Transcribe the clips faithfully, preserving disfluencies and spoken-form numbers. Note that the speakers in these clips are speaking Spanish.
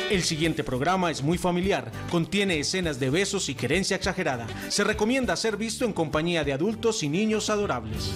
El siguiente programa es muy familiar, contiene escenas de besos y querencia exagerada. Se recomienda ser visto en compañía de adultos y niños adorables.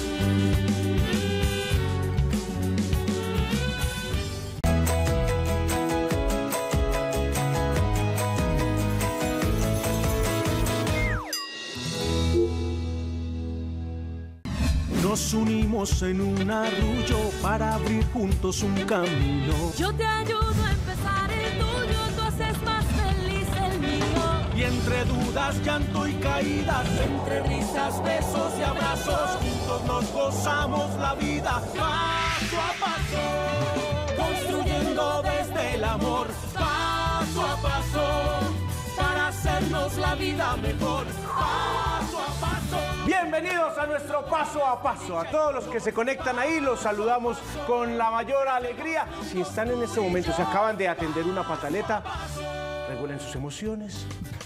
Nos unimos en un arrullo para abrir juntos un camino. Yo te ayudo a empezar el tuyo, tú haces más feliz el mío. Y entre dudas, llanto y caídas, entre risas, besos y abrazos, juntos nos gozamos la vida paso a paso, construyendo desde el amor paso a paso, para hacernos la vida mejor paso a paso. Bienvenidos a nuestro paso a paso. A todos los que se conectan ahí los saludamos con la mayor alegría. Si están en este momento, se acaban de atender una pataleta, regulen sus emociones.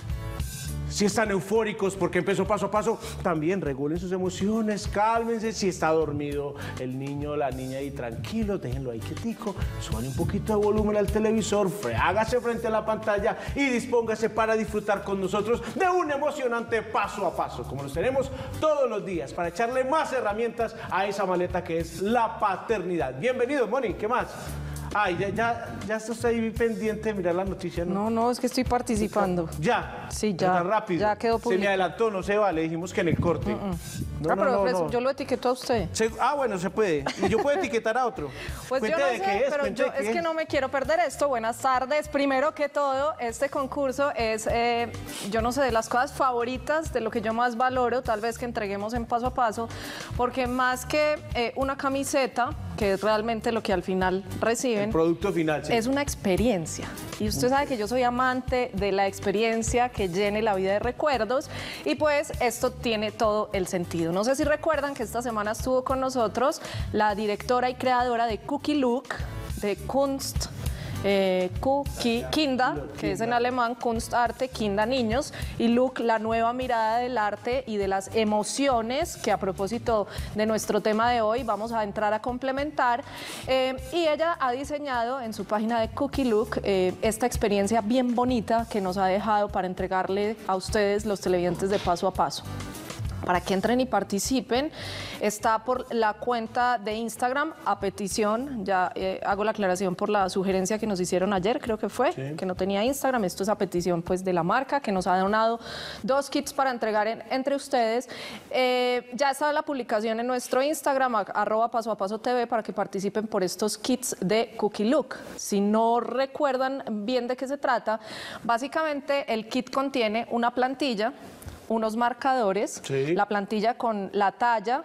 Si están eufóricos porque empezó paso a paso, también regulen sus emociones, cálmense. Si está dormido el niño o la niña ahí, tranquilo, déjenlo ahí quietico, suban un hágase de volumen al televisor, hágase frente a la pantalla y dispóngase para disfrutar con nosotros de un emocionante paso a paso, como los tenemos todos los días, para echarle más herramientas a esa maleta que es la paternidad. Bienvenido, Moni, ¿qué más? Ay, ya, ya, ya está ahí pendiente de mirar la noticia, ¿no? No, no, es que estoy participando. ¿Ya? Sí, ya. Tan rápido. Ya quedó público. Se me adelantó, no se va, le dijimos que en el corte. Mm -mm. No, ah, no, pero no, pues, no. yo lo etiqueto a usted. Se, ah, bueno, se puede. Y yo puedo etiquetar a otro. Pues Cuente yo no de sé, qué es, pero cuente yo, de qué es que no me quiero perder esto. Buenas tardes. Primero que todo, este concurso es, eh, yo no sé, de las cosas favoritas, de lo que yo más valoro, tal vez que entreguemos en paso a paso, porque más que eh, una camiseta, que es realmente lo que al final reciben, el producto final, sí. Es una experiencia. Y usted sabe que yo soy amante de la experiencia que llene la vida de recuerdos, y pues esto tiene todo el sentido. No sé si recuerdan que esta semana estuvo con nosotros la directora y creadora de Cookie Look, de Kunst, eh, Cookie, Kinda, que es en alemán, Kunst Arte, Kinda Niños, y Look, la nueva mirada del arte y de las emociones, que a propósito de nuestro tema de hoy vamos a entrar a complementar. Eh, y ella ha diseñado en su página de Cookie Look eh, esta experiencia bien bonita que nos ha dejado para entregarle a ustedes, los televidentes de Paso a Paso. Para que entren y participen, está por la cuenta de Instagram a petición, ya eh, hago la aclaración por la sugerencia que nos hicieron ayer, creo que fue, sí, que no tenía Instagram. Esto es a petición pues de la marca, que nos ha donado dos kits para entregar en, entre ustedes. Eh, ya está la publicación en nuestro Instagram, arroba paso a paso T V, para que participen por estos kits de Cookie Look. Si no recuerdan bien de qué se trata, básicamente el kit contiene una plantilla, unos marcadores, sí, la plantilla con la talla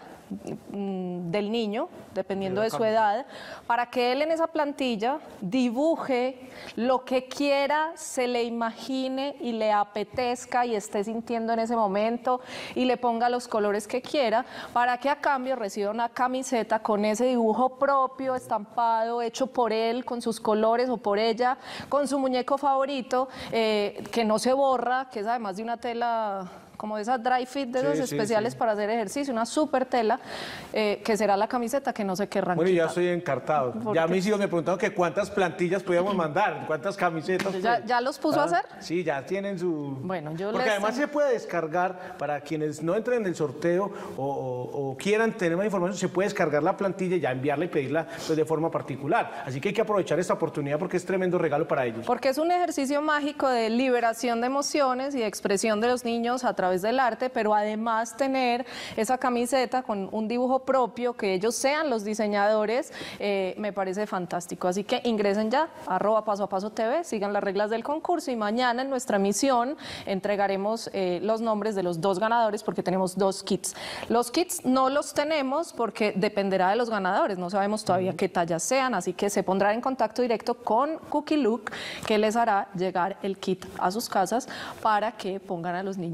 mm, del niño, dependiendo de su edad, para que él en esa plantilla dibuje lo que quiera, se le imagine y le apetezca y esté sintiendo en ese momento, y le ponga los colores que quiera, para que a cambio reciba una camiseta con ese dibujo propio, estampado, hecho por él, con sus colores, o por ella, con su muñeco favorito, eh, que no se borra, que es además de una tela como de esas dry fit, de esos sí, especiales sí, sí. para hacer ejercicio, una super tela, eh, que será la camiseta que no se querrán Bueno, quitar. ya estoy encartado. Ya mis hijos me preguntaron que cuántas plantillas podíamos mandar, cuántas camisetas. ¿Ya, ya los puso ah, a hacer? Sí, ya tienen su... Bueno, yo Porque les... además se puede descargar, para quienes no entren en el sorteo o, o, o quieran tener más información, se puede descargar la plantilla y ya enviarla y pedirla pues, de forma particular. Así que hay que aprovechar esta oportunidad porque es tremendo regalo para ellos. Porque es un ejercicio mágico de liberación de emociones y de expresión de los niños a través del arte, pero además tener esa camiseta con un dibujo propio, que ellos sean los diseñadores, eh, me parece fantástico. Así que ingresen ya, arroba paso a paso T V, sigan las reglas del concurso, y mañana en nuestra emisión entregaremos eh, los nombres de los dos ganadores, porque tenemos dos kits. Los kits no los tenemos porque dependerá de los ganadores, no sabemos todavía qué tallas sean, así que se pondrán en contacto directo con Cookie Look, que les hará llegar el kit a sus casas para que pongan a los niños en esa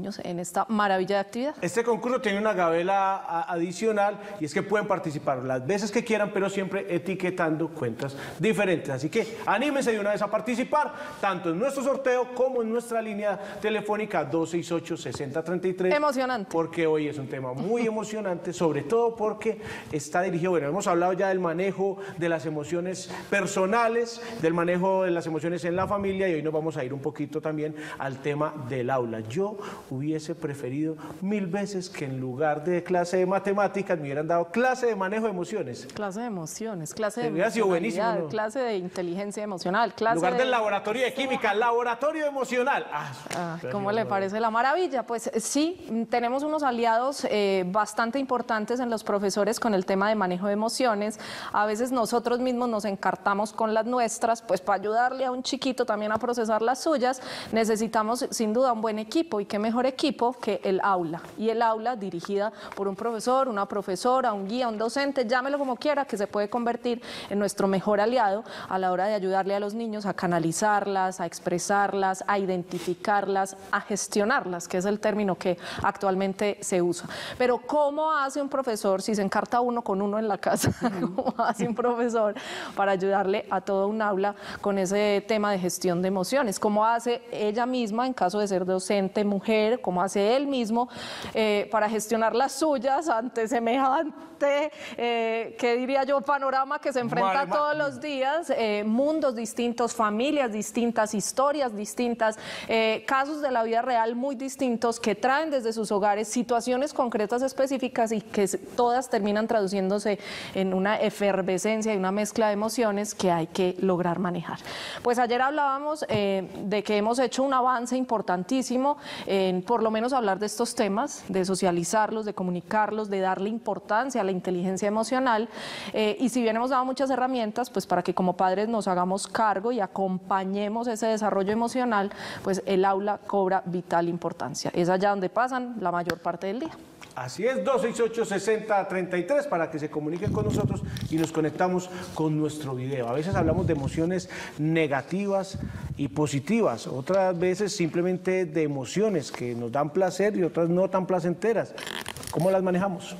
esta maravilla de actividad. Este concurso tiene una gabela a- adicional y es que pueden participar las veces que quieran, pero siempre etiquetando cuentas diferentes. Así que anímense de una vez a participar, tanto en nuestro sorteo como en nuestra línea telefónica dos seis ocho, seis cero tres tres. Emocionante. Porque hoy es un tema muy emocionante, sobre todo porque está dirigido, bueno, hemos hablado ya del manejo de las emociones personales, del manejo de las emociones en la familia, y hoy nos vamos a ir un poquito también al tema del aula. Yo hubiese preferido mil veces que en lugar de clase de matemáticas me hubieran dado clase de manejo de emociones. Clase de emociones, clase de Hubiera sido buenísimo, emocionalidad, ¿no? clase de inteligencia emocional, clase En lugar de... del laboratorio de química, laboratorio emocional. Ah, Ah, pero ¿cómo sí, le no, parece la maravilla? Pues eh, sí, mm, tenemos unos aliados eh, bastante importantes en los profesores con el tema de manejo de emociones. A veces nosotros mismos nos encartamos con las nuestras, pues para ayudarle a un chiquito también a procesar las suyas, necesitamos sin duda un buen equipo, y qué mejor equipo que el aula. Y el aula dirigida por un profesor, una profesora, un guía, un docente, llámelo como quiera, que se puede convertir en nuestro mejor aliado a la hora de ayudarle a los niños a canalizarlas, a expresarlas, a identificarlas, a gestionarlas, que es el término que actualmente se usa. Pero ¿cómo hace un profesor si se encarta uno con uno en la casa? ¿Cómo hace un profesor para ayudarle a todo un aula con ese tema de gestión de emociones? ¿Cómo hace ella misma, en caso de ser docente mujer, cómo hace él mismo eh, para gestionar las suyas ante semejante, eh, qué diría yo, panorama que se enfrenta Vale, ma- todos los días, eh, mundos distintos, familias distintas, historias distintas, eh, casos de la vida real muy distintos que traen desde sus hogares situaciones concretas específicas y que se- todas terminan traduciéndose en una efervescencia y una mezcla de emociones que hay que lograr manejar. Pues ayer hablábamos eh, de que hemos hecho un avance importantísimo en por lo menos hablar de estos temas, de socializarlos, de comunicarlos, de darle importancia a la inteligencia emocional, eh, y si bien hemos dado muchas herramientas, pues para que como padres nos hagamos cargo y acompañemos ese desarrollo emocional, pues el aula cobra vital importancia. Es allá donde pasan la mayor parte del día. Así es, dos seis ocho, seis cero tres tres para que se comuniquen con nosotros y nos conectamos con nuestro video. A veces hablamos de emociones negativas y positivas, otras veces simplemente de emociones que nos dan placer y otras no tan placenteras. ¿Cómo las manejamos?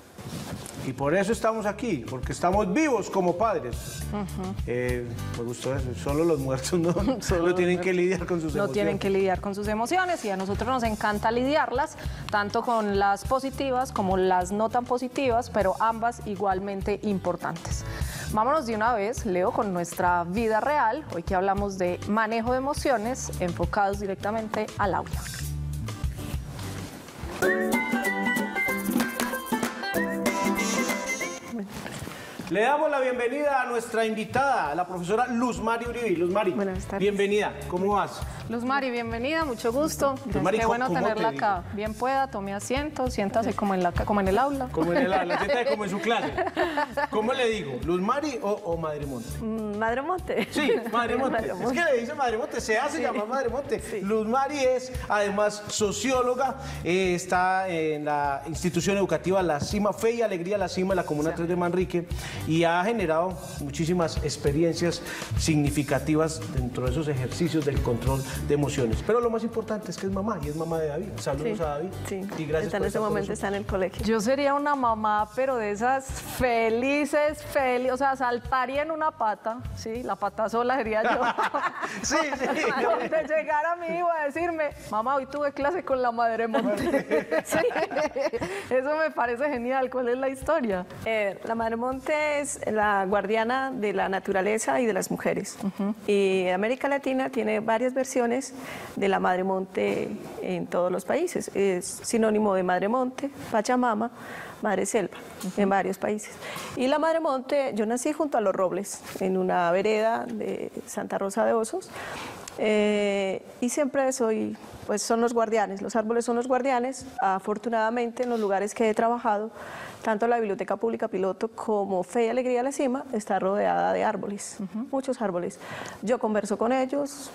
Y por eso estamos aquí, porque estamos vivos como padres. Eh, me gustó eso, solo los muertos no, Solo no tienen los que lidiar con sus No emociones. tienen que lidiar con sus emociones, y a nosotros nos encanta lidiarlas, tanto con las positivas como las no tan positivas, pero ambas igualmente importantes. Vámonos de una vez, Leo, con nuestra vida real, hoy que hablamos de manejo de emociones enfocados directamente al aula. Le damos la bienvenida a nuestra invitada, la profesora Luz Mari Uribe. Luz Mari, Buenas tardes. bienvenida. ¿Cómo vas? Luz Mari, bienvenida, mucho gusto. Mari, Qué bueno ¿cómo te tenerla digo? acá. Bien pueda, tome asiento, siéntase como en, la, ca- como en el aula. Como en el aula, siéntate como en su clase. ¿Cómo le digo? ¿Luz Mari o, o Madre Monte? Mm, Madre Monte. Sí, Madre Monte. Madre Es Monte. que le dice Madre Monte, se hace llamar Madre Monte. Luz Mari es además socióloga, eh, está en la institución educativa La Cima, Fe y Alegría La Cima, en la Comuna tres de Manrique, y ha generado muchísimas experiencias significativas dentro de esos ejercicios del control de emociones. Pero lo más importante es que es mamá, y es mamá de David. Saludos Sí, a David. sí. Y gracias Está en por ese estar con momento, nosotros. está en el colegio. Yo sería una mamá, pero de esas felices, felices, o sea, saltaría en una pata, sí, la pata sola sería yo. Sí, sí. De llegar a mi hijo a decirme, mamá, hoy tuve clase con la Madre Monte. Sí, eso me parece genial. ¿Cuál es la historia? Eh, la Madre Monte es la guardiana de la naturaleza y de las mujeres. Y América Latina tiene varias versiones de la Madre Monte en todos los países. Es sinónimo de Madre Monte, Pachamama, Madre Selva, en varios países. Y la Madre Monte, yo nací junto a los Robles, en una vereda de Santa Rosa de Osos. Eh, y siempre soy, pues son los guardianes, los árboles son los guardianes. Afortunadamente, en los lugares que he trabajado, tanto la Biblioteca Pública Piloto como Fe y Alegría La Cima está rodeada de árboles, muchos árboles. Yo converso con ellos,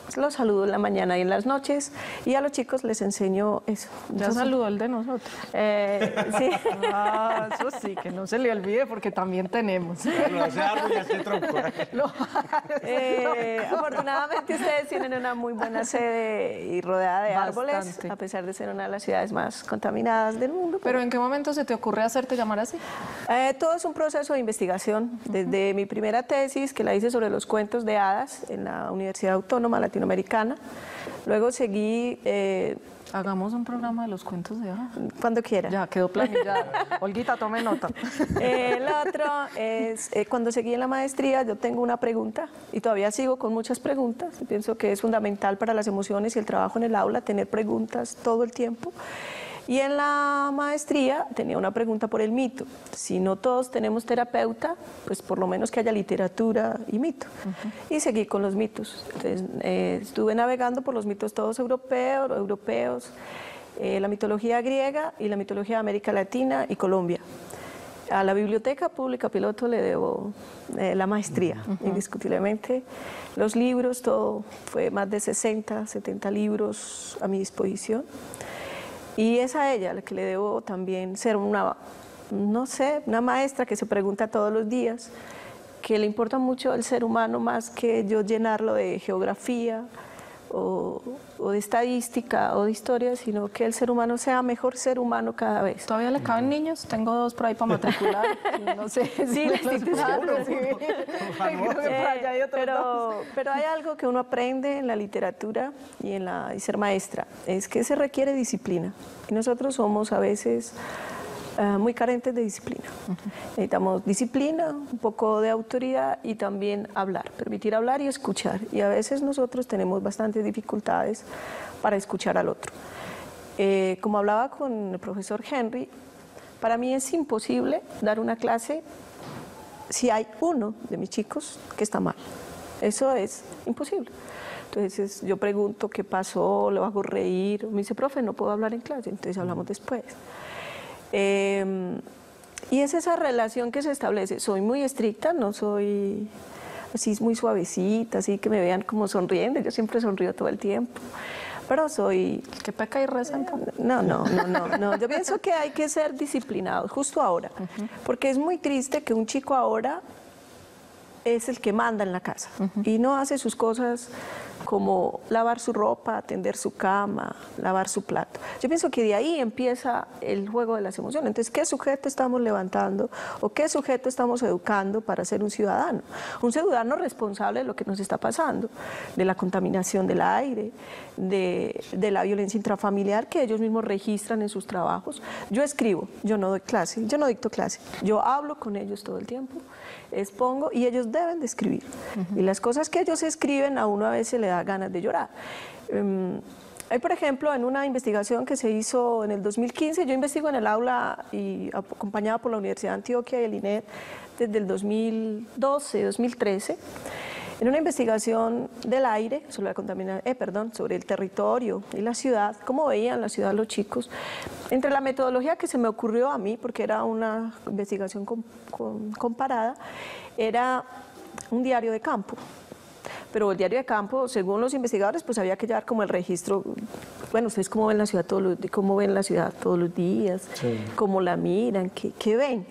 Los saludo en la mañana y en las noches y a los chicos les enseño eso. Ya saludó el de nosotros. Eh, sí. Ah, eso sí, que no se le olvide porque también tenemos. Bueno, ese árbol y este tronco. No. Eh, afortunadamente ustedes tienen una muy buena sede y rodeada de árboles, Bastante. a pesar de ser una de las ciudades más contaminadas del mundo. Pero ¿en qué momento se te ocurre hacerte llamar así? Eh, todo es un proceso de investigación. Desde mi primera tesis, que la hice sobre los cuentos de hadas en la Universidad Autónoma Latinoamericana. Luego seguí, eh, Hagamos un programa de los cuentos de hadas. cuando quiera. Ya, quedó planillado. Olguita, tome nota. Eh, el otro es, eh, cuando seguí en la maestría, yo tengo una pregunta y todavía sigo con muchas preguntas. Pienso que es fundamental para las emociones y el trabajo en el aula tener preguntas todo el tiempo. Y en la maestría tenía una pregunta por el mito. Si no todos tenemos terapeuta, pues por lo menos que haya literatura y mito. Uh-huh. Y seguí con los mitos. Entonces, eh, estuve navegando por los mitos todos europeos, europeos eh, la mitología griega y la mitología de América Latina y Colombia. A la Biblioteca Pública Piloto le debo eh, la maestría, uh-huh. indiscutiblemente. Los libros, todo, fue más de sesenta, setenta libros a mi disposición. Y es a ella a la que le debo también ser una, no sé, una maestra que se pregunta todos los días, que le importa mucho el ser humano más que yo llenarlo de geografía o, o de estadística o de historia, sino que el ser humano sea mejor ser humano cada vez. ¿Todavía le caben niños? Tengo dos por ahí para matricular. No sé. Sí, la institución. Sí. Eh, pero, pero hay algo que uno aprende en la literatura y en la y ser maestra, es que se requiere disciplina. Y nosotros somos a veces uh, muy carentes de disciplina. Uh-huh. Necesitamos disciplina, un poco de autoridad y también hablar, permitir hablar y escuchar. Y a veces nosotros tenemos bastantes dificultades para escuchar al otro. Eh, como hablaba con el profesor Henry, para mí es imposible dar una clase si hay uno de mis chicos que está mal. Eso es imposible. Entonces yo pregunto qué pasó, lo hago reír. Me dice, profe, no puedo hablar en clase, entonces hablamos después. Eh, y es esa relación que se establece. Soy muy estricta, no soy así muy suavecita, así que me vean como sonriendo. Yo siempre sonrío todo el tiempo. Pero soy... ¿Que peca y reza? No, no, no, no, no. Yo pienso que hay que ser disciplinados, justo ahora. Uh-huh. Porque es muy triste que un chico ahora es el que manda en la casa. Uh-huh. Y no hace sus cosas como lavar su ropa, atender su cama, lavar su plato. Yo pienso que de ahí empieza el juego de las emociones. Entonces, ¿qué sujeto estamos levantando o qué sujeto estamos educando para ser un ciudadano? Un ciudadano responsable de lo que nos está pasando, de la contaminación del aire, de, de la violencia intrafamiliar que ellos mismos registran en sus trabajos. Yo escribo, yo no doy clase, yo no dicto clase, yo hablo con ellos todo el tiempo, expongo y ellos deben de escribir. Uh-huh. Y las cosas que ellos escriben a uno a veces le da ganas de llorar. Um, hay, por ejemplo, en una investigación que se hizo en el dos mil quince, yo investigo en el aula y acompañada por la Universidad de Antioquia y el I N E D desde el dos mil doce, dos mil trece, en una investigación del aire, sobre la contaminación, eh, perdón, sobre el territorio y la ciudad, cómo veían la ciudad los chicos, entre la metodología que se me ocurrió a mí, porque era una investigación com, com, comparada, era un diario de campo. Pero el diario de campo, según los investigadores, pues había que llevar como el registro, bueno, ustedes cómo ven la ciudad todos los, cómo ven la ciudad todos los días, sí. Cómo la miran, qué, qué ven.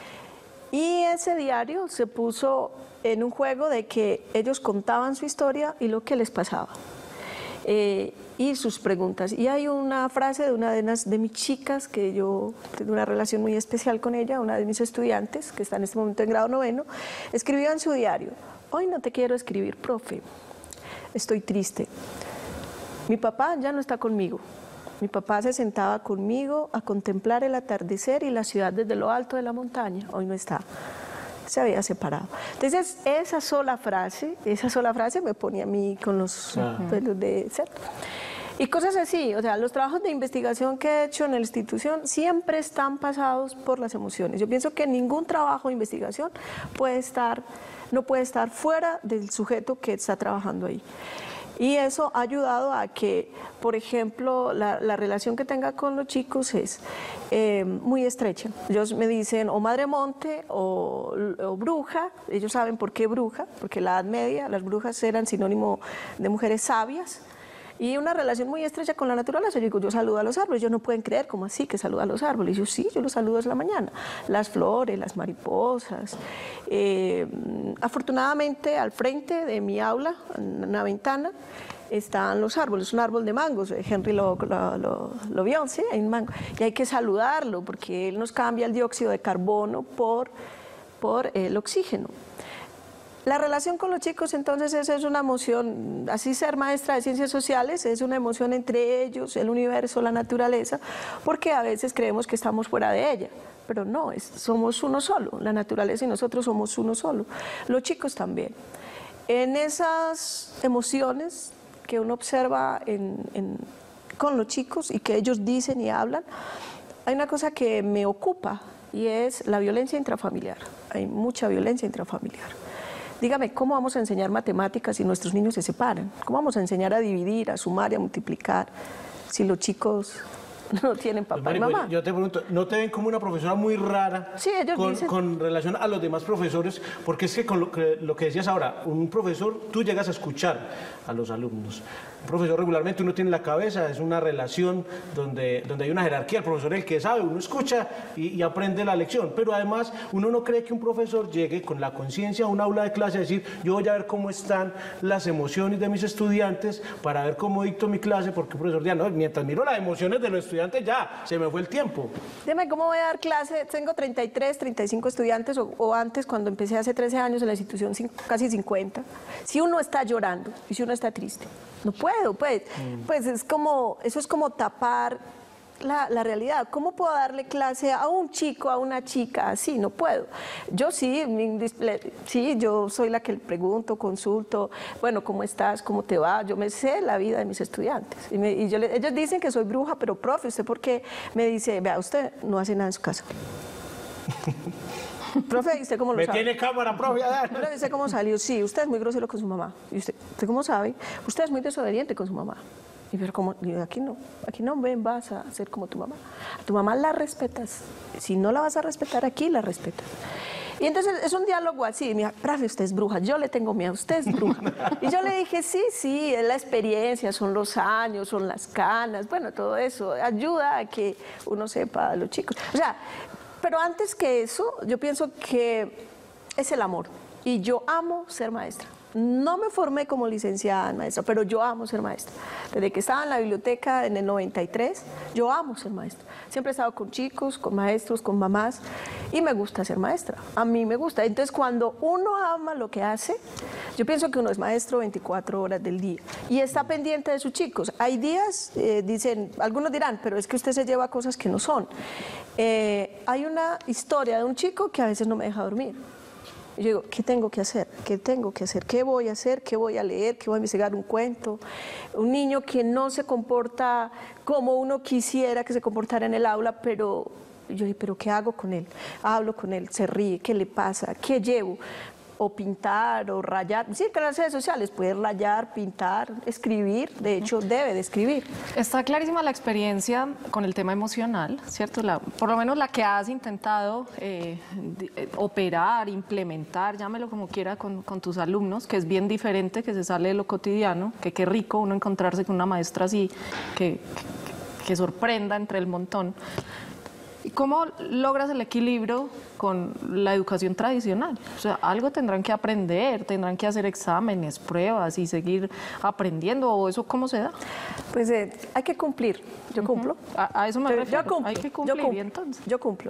Y ese diario se puso en un juego de que ellos contaban su historia y lo que les pasaba. Eh, y sus preguntas. Y hay una frase de una de, las, de mis chicas, que yo tengo una relación muy especial con ella, una de mis estudiantes, que está en este momento en grado noveno, escribió en su diario: hoy no te quiero escribir, profe, estoy triste. Mi papá ya no está conmigo. Mi papá se sentaba conmigo a contemplar el atardecer y la ciudad desde lo alto de la montaña. Hoy no está. Se había separado. Entonces, esa sola frase, esa sola frase me ponía a mí con los uh-huh. pelos de cerdo. Y cosas así, o sea, los trabajos de investigación que he hecho en la institución siempre están pasados por las emociones. Yo pienso que ningún trabajo de investigación puede estar, no puede estar fuera del sujeto que está trabajando ahí. Y eso ha ayudado a que, por ejemplo, la, la relación que tenga con los chicos es eh, muy estrecha. Ellos me dicen o madre monte o, o bruja. Ellos saben por qué bruja, porque en la Edad Media las brujas eran sinónimo de mujeres sabias. Y una relación muy estrecha con la naturaleza. Yo digo, yo saludo a los árboles. Ellos no pueden creer, ¿cómo así que saluda a los árboles? Yo sí, yo los saludo desde la mañana. Las flores, las mariposas. Eh, afortunadamente, al frente de mi aula, en una ventana, están los árboles, un árbol de mangos. Henry lo, lo, lo, lo vio, sí, hay un mango. Y hay que saludarlo porque él nos cambia el dióxido de carbono por, por el oxígeno. La relación con los chicos, entonces, esa es una emoción, así ser maestra de ciencias sociales, es una emoción entre ellos, el universo, la naturaleza, porque a veces creemos que estamos fuera de ella, pero no, es, somos uno solo, la naturaleza y nosotros somos uno solo, los chicos también. En esas emociones que uno observa en, en, con los chicos y que ellos dicen y hablan, hay una cosa que me ocupa y es la violencia intrafamiliar, hay mucha violencia intrafamiliar. Dígame, ¿cómo vamos a enseñar matemáticas si nuestros niños se separan? ¿Cómo vamos a enseñar a dividir, a sumar y a multiplicar si los chicos no tienen papá pues, y Mari, mamá? pues, yo te pregunto, ¿no te ven como una profesora muy rara sí, ellos con, dicen. con relación a los demás profesores? Porque es que con lo que, lo que decías ahora, un profesor, tú llegas a escuchar a los alumnos. Un profesor regularmente uno tiene en la cabeza, es una relación donde, donde hay una jerarquía, el profesor es el que sabe, uno escucha y, y aprende la lección, pero además uno no cree que un profesor llegue con la conciencia a un aula de clase a decir, yo voy a ver cómo están las emociones de mis estudiantes para ver cómo dicto mi clase, porque un profesor dice, no, mientras miro las emociones de los estudiantes ya, se me fue el tiempo. Dime, ¿cómo voy a dar clase? Tengo treinta y tres, treinta y cinco estudiantes, o, o antes, cuando empecé hace trece años en la institución, casi cincuenta. Si uno está llorando y si uno está triste, no puedo, pues, mm. pues es como, eso es como tapar la, la realidad. ¿Cómo puedo darle clase a un chico, a una chica así? No puedo. Yo sí, sí, yo soy la que le pregunto, consulto, bueno, ¿cómo estás? ¿Cómo te va? Yo me sé la vida de mis estudiantes. Y, me, y yo le, ellos dicen que soy bruja, pero profe, ¿usted por qué me dice, vea, usted no hace nada en su casa? Profe, ¿y usted cómo lo ¿Me sabe? tiene cámara, profe? Profe, ¿usted cómo salió? Sí, usted es muy grosero con su mamá. ¿Y usted, usted cómo sabe? Usted es muy desobediente con su mamá. Y pero como, aquí no, aquí no ven, vas a ser como tu mamá. A tu mamá la respetas. Si no la vas a respetar aquí, la respetas. Y entonces es un diálogo así, mira, profe, usted es bruja, yo le tengo miedo, usted es bruja. Y yo le dije, sí, sí, es la experiencia, son los años, son las canas, bueno, todo eso ayuda a que uno sepa a los chicos. O sea, pero antes que eso, yo pienso que es el amor. Y yo amo ser maestra. No me formé como licenciada en maestra, pero yo amo ser maestra. Desde que estaba en la biblioteca en el noventa y tres, yo amo ser maestra. Siempre he estado con chicos, con maestros, con mamás, y me gusta ser maestra. A mí me gusta. Entonces, cuando uno ama lo que hace, yo pienso que uno es maestro veinticuatro horas del día y está pendiente de sus chicos. Hay días, eh, dicen, algunos dirán, pero es que usted se lleva cosas que no son. Eh, hay una historia de un chico que a veces no me deja dormir. Yo digo, ¿qué tengo que hacer? ¿Qué tengo que hacer? ¿Qué voy a hacer? ¿Qué voy a leer? ¿Qué voy a investigar? ¿Un cuento? Un niño que no se comporta como uno quisiera que se comportara en el aula, pero yo digo, ¿pero qué hago con él? Hablo con él, se ríe, ¿qué le pasa? ¿Qué llevo? O pintar, o rayar. Sí, que en las redes sociales puede rayar, pintar, escribir. De hecho, debe de escribir. Está clarísima la experiencia con el tema emocional, ¿cierto? La, por lo menos la que has intentado eh, de, operar, implementar, llámelo como quiera, con, con tus alumnos, que es bien diferente, que se sale de lo cotidiano, que qué rico uno encontrarse con una maestra así, que, que, que sorprenda entre el montón. ¿Y cómo logras el equilibrio con la educación tradicional? O sea, algo tendrán que aprender, tendrán que hacer exámenes, pruebas y seguir aprendiendo, ¿o eso cómo se da? Pues eh, hay que cumplir, yo uh-huh. cumplo. A, a eso me Pero refiero, yo cumplo, hay que cumplir, yo cumplo, y entonces. Yo cumplo.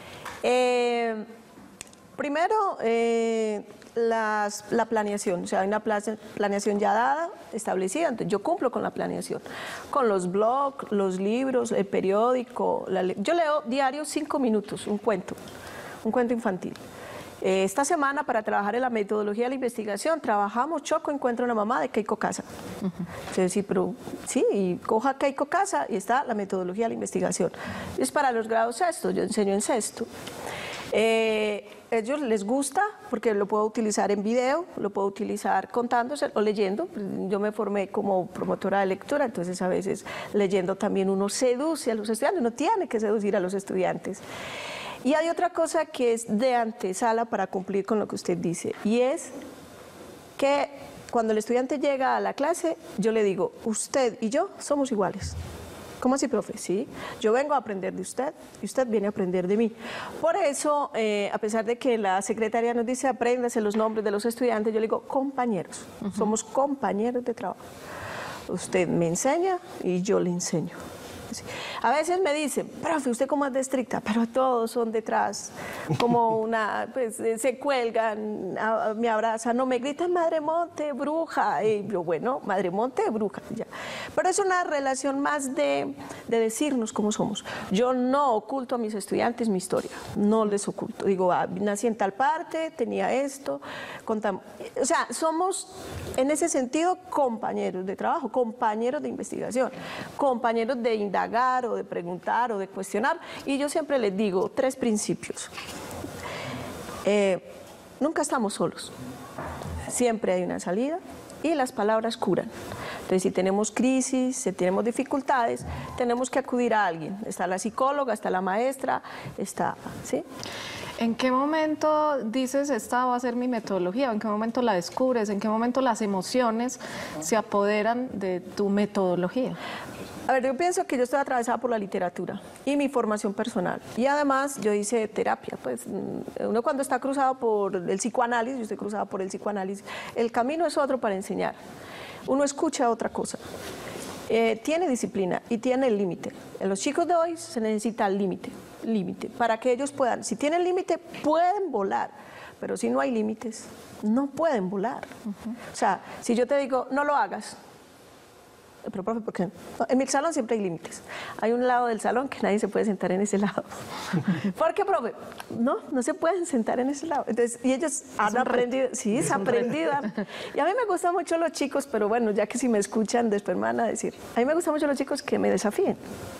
Eh, primero, eh, las, la planeación, o sea, hay una planeación ya dada, establecida, entonces yo cumplo con la planeación, con los blogs, los libros, el periódico, la le yo leo diario cinco minutos, un cuento, un cuento infantil. Eh, esta semana, para trabajar en la metodología de la investigación, trabajamos Choco encuentra una mamá de Keiko Casa. Uh-huh. Entonces, sí, pero sí, y coja Keiko Casa y está la metodología de la investigación. Es para los grados sexto, yo enseño en sexto. Eh, ellos les gusta porque lo puedo utilizar en video, lo puedo utilizar contándose o leyendo. Yo me formé como promotora de lectura, entonces a veces leyendo también uno seduce a los estudiantes, uno tiene que seducir a los estudiantes. Y hay otra cosa que es de antesala para cumplir con lo que usted dice, y es que cuando el estudiante llega a la clase, yo le digo, usted y yo somos iguales. ¿Cómo así, profe? Sí, yo vengo a aprender de usted y usted viene a aprender de mí. Por eso, eh, a pesar de que la secretaria nos dice apréndase los nombres de los estudiantes, yo le digo compañeros, uh-huh. somos compañeros de trabajo. Usted me enseña y yo le enseño. A veces me dicen, profe, ¿usted cómo es de estricta? Pero todos son detrás, como una, pues se cuelgan, a, me abrazan, no me gritan Madre Monte, bruja. Y yo, bueno, Madre Monte, bruja, ya. Pero es una relación más de, de decirnos cómo somos. Yo no oculto a mis estudiantes mi historia, no les oculto. Digo, ah, nací en tal parte, tenía esto, contamos. O sea, somos en ese sentido compañeros de trabajo, compañeros de investigación, compañeros de indagar o de preguntar o de cuestionar, y yo siempre les digo tres principios. Eh, nunca estamos solos, siempre hay una salida y las palabras curan. Entonces, si tenemos crisis, si tenemos dificultades, tenemos que acudir a alguien. Está la psicóloga, está la maestra, está, ¿sí? ¿En qué momento dices, esta va a ser mi metodología? ¿En qué momento la descubres? ¿En qué momento las emociones se apoderan de tu metodología? A ver, yo pienso que yo estoy atravesada por la literatura y mi formación personal. Y además yo hice terapia, pues uno cuando está cruzado por el psicoanálisis, yo estoy cruzada por el psicoanálisis, el camino es otro para enseñar. Uno escucha otra cosa. Eh, tiene disciplina y tiene el límite. En los chicos de hoy se necesita límite, límite, para que ellos puedan, si tienen límite, pueden volar, pero si no hay límites, no pueden volar. Uh-huh. O sea, si yo te digo, no lo hagas, pero profe, ¿por qué? En mi salón siempre hay límites. Hay un lado del salón que nadie se puede sentar en ese lado. ¿Por qué, profe? No, no se pueden sentar en ese lado. Entonces, y ellos han aprendido, reto. sí, es aprendido. Y a mí me gustan mucho los chicos, pero bueno, ya que si me escuchan, después me van a decir, a mí me gustan mucho los chicos que me desafíen,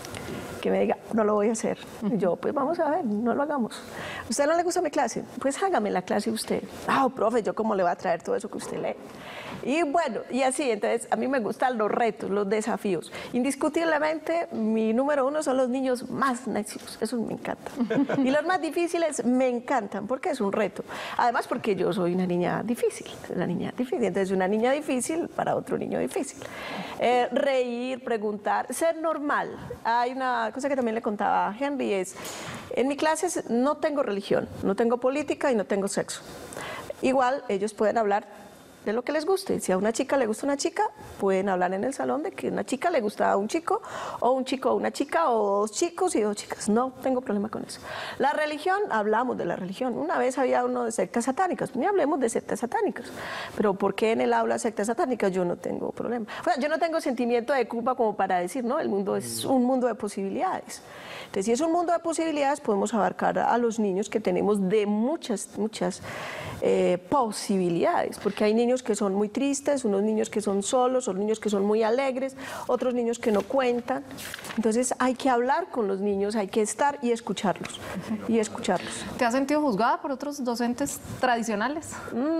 que me diga, no lo voy a hacer. Y yo, pues vamos a ver, no lo hagamos. ¿Usted no le gusta mi clase? Pues hágame la clase usted. Ah, oh, profe, ¿yo cómo le voy a traer todo eso que usted lee? Y bueno, y así, entonces a mí me gustan los retos, los desafíos. Indiscutiblemente, mi número uno son los niños más necios, esos me encantan. Y los más difíciles me encantan, porque es un reto. Además, porque yo soy una niña difícil, una niña difícil. Entonces, una niña difícil para otro niño difícil. Eh, reír, preguntar, ser normal. Hay una cosa que también le contaba a Henry, es, en mi clase no tengo religión, no tengo política y no tengo sexo. Igual, ellos pueden hablar de lo que les guste. Si a una chica le gusta una chica, pueden hablar en el salón de que a una chica le gusta a un chico, o un chico a una chica, o dos chicos y dos chicas. No tengo problema con eso. La religión, hablamos de la religión. Una vez había uno de sectas satánicas, ni hablemos de sectas satánicas. Pero ¿por qué en el aula de sectas satánicas? Yo no tengo problema. O sea, yo no tengo sentimiento de culpa como para decir, no, el mundo es un mundo de posibilidades. Entonces, si es un mundo de posibilidades, podemos abarcar a los niños que tenemos de muchas, muchas eh, posibilidades, porque hay niños que son muy tristes, unos niños que son solos, otros niños que son muy alegres, otros niños que no cuentan. Entonces, hay que hablar con los niños, hay que estar y escucharlos, y escucharlos. ¿Te has sentido juzgada por otros docentes tradicionales?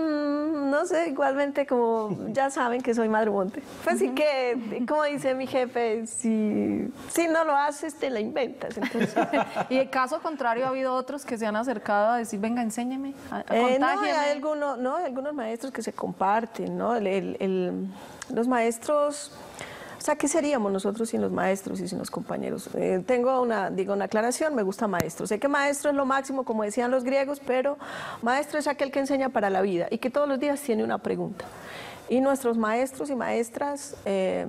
Mm, no sé, igualmente, como ya saben que soy Madre Monte. Pues sí que, como dice mi jefe, si, si no lo haces, te la inventas. Entonces, y en caso contrario, ¿ha habido otros que se han acercado a decir, venga, enséñeme, a, a eh, no, hay algunos, no, hay algunos maestros que se comparten, ¿no? El, el, el, los maestros, o sea, ¿qué seríamos nosotros sin los maestros y sin los compañeros? Eh, tengo una, digo, una aclaración, me gusta maestro. Sé que maestro es lo máximo, como decían los griegos, pero maestro es aquel que enseña para la vida y que todos los días tiene una pregunta. Y nuestros maestros y maestras... Eh,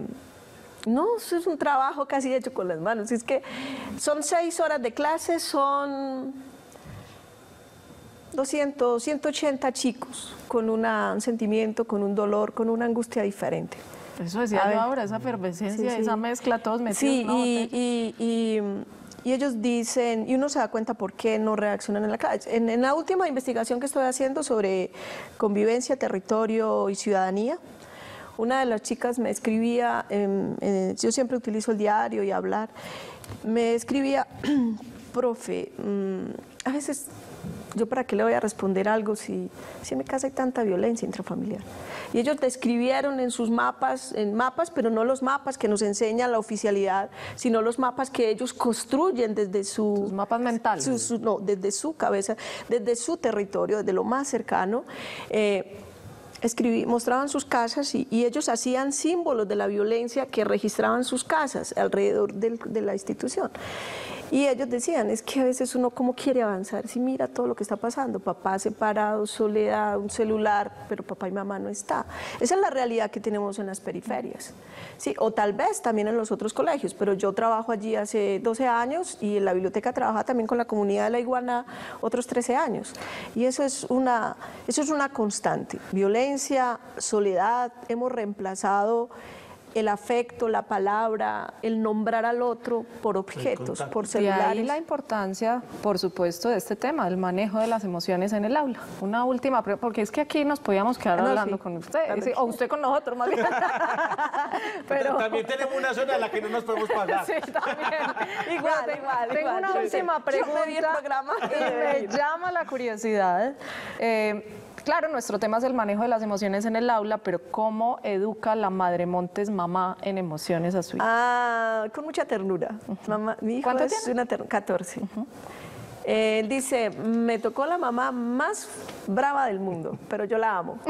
no, eso es un trabajo casi hecho con las manos. Es que son seis horas de clase, son doscientos, ciento ochenta chicos con una, un sentimiento, con un dolor, con una angustia diferente. Eso decía yo ahora, esa efervescencia, sí, sí. esa mezcla, todos metidos. Sí, y, y, y, y ellos dicen, y uno se da cuenta por qué no reaccionan en la clase. En, en la última investigación que estoy haciendo sobre convivencia, territorio y ciudadanía, una de las chicas me escribía, eh, eh, yo siempre utilizo el diario y hablar, me escribía, profe, mmm, a veces ¿yo para qué le voy a responder algo si, si en mi casa hay tanta violencia intrafamiliar? Y ellos describieron en sus mapas, en mapas, pero no los mapas que nos enseñan la oficialidad, sino los mapas que ellos construyen desde su... Sus mapas mentales. Su, su, no, desde su cabeza, desde su territorio, desde lo más cercano. Eh, Escribí, mostraban sus casas y, y ellos hacían símbolos de la violencia que registraban sus casas alrededor del, de la institución. Y ellos decían, es que a veces uno cómo quiere avanzar, si mira todo lo que está pasando, papá separado, soledad, un celular, pero papá y mamá no está. Esa es la realidad que tenemos en las periferias, ¿sí? O tal vez también en los otros colegios, pero yo trabajo allí hace doce años y en la biblioteca trabaja también con la comunidad de La Iguana otros trece años. Y eso es una, eso es una constante, violencia, soledad, hemos reemplazado el afecto, la palabra, el nombrar al otro por objetos, por Y celulares. ahí la importancia, por supuesto, de este tema, del manejo de las emociones en el aula. Una última pregunta, porque es que aquí nos podíamos quedar No, hablando sí. con usted, Claro. sí, o usted con nosotros, más bien. Pero También tenemos una zona a la que no nos podemos pasar. sí, también. Igual, Pero igual, Tengo igual. una Yo- última yo me vi el pregunta programa y y debe me ir. llama la curiosidad. Eh, Claro, nuestro tema es el manejo de las emociones en el aula, pero ¿cómo educa la Madre Montes mamá en emociones a su hijo? Ah, con mucha ternura. Mamá, mi hijo ¿Cuánto es tiene? una ter- catorce. Él dice, me tocó la mamá más brava del mundo, pero yo la amo.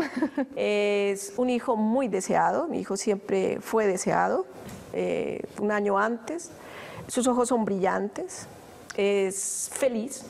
Es un hijo muy deseado, mi hijo siempre fue deseado, eh, un año antes. Sus ojos son brillantes, es feliz.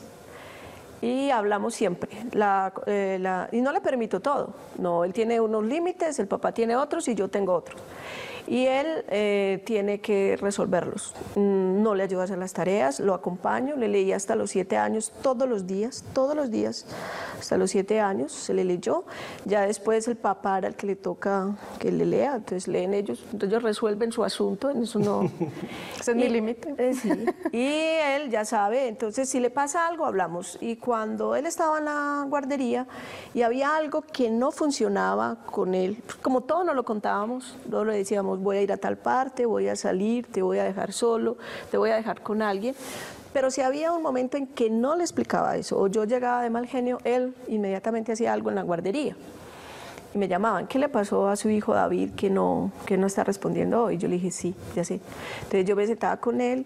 Y hablamos siempre, la, eh, la, y no le permito todo, no, él tiene unos límites, el papá tiene otros y yo tengo otros. Y él eh, tiene que resolverlos. Mm, No le ayudo a hacer las tareas, lo acompaño, le leí hasta los siete años, todos los días, todos los días, hasta los siete años se le leyó. Ya después el papá era el que le toca que le lea, entonces leen ellos, entonces ellos resuelven su asunto, en eso no... Ese es mi Y- límite. eh, sí. Y él ya sabe, entonces si le pasa algo, hablamos. Y cuando él estaba en la guardería y había algo que no funcionaba con él, como todo nos lo contábamos, todos le decíamos, voy a ir a tal parte, voy a salir, te voy a dejar solo, te voy a dejar con alguien. Pero si había un momento en que no le explicaba eso, o yo llegaba de mal genio, él inmediatamente hacía algo en la guardería. Y me llamaban, ¿qué le pasó a su hijo David que no, que no está respondiendo hoy? Yo le dije, sí, ya sé. Entonces yo me sentaba con él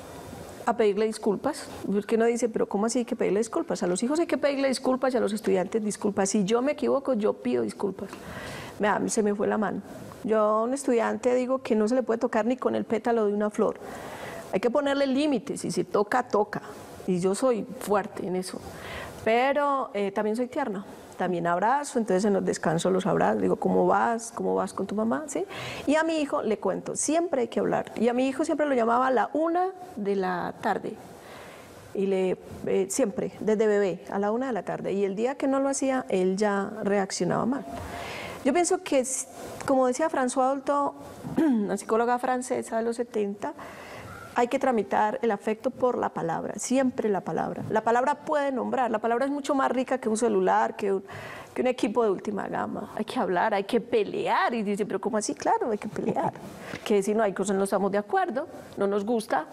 a pedirle disculpas, porque uno dice, pero ¿cómo así hay que pedirle disculpas? A los hijos hay que pedirle disculpas y a los estudiantes disculpas. Si yo me equivoco, yo pido disculpas. Vea, se me fue la mano. Yo a un estudiante digo que no se le puede tocar ni con el pétalo de una flor. Hay que ponerle límites y si toca, toca. Y yo soy fuerte en eso. Pero eh, también soy tierna. También abrazo, entonces en los descansos los abrazo, digo, ¿cómo vas? ¿Cómo vas con tu mamá? ¿Sí? Y a mi hijo le cuento, siempre hay que hablar. Y a mi hijo siempre lo llamaba a la una de la tarde. Y le, eh, siempre, desde bebé, a la una de la tarde. Y el día que no lo hacía, él ya reaccionaba mal. Yo pienso que, como decía François Dolto, una psicóloga francesa de los setenta, hay que tramitar el afecto por la palabra, siempre la palabra. La palabra puede nombrar, la palabra es mucho más rica que un celular, que un, que un equipo de última gama. Hay que hablar, hay que pelear. Y dice, pero ¿cómo así? Claro, hay que pelear. Que si no hay cosas, no estamos de acuerdo, no nos gusta,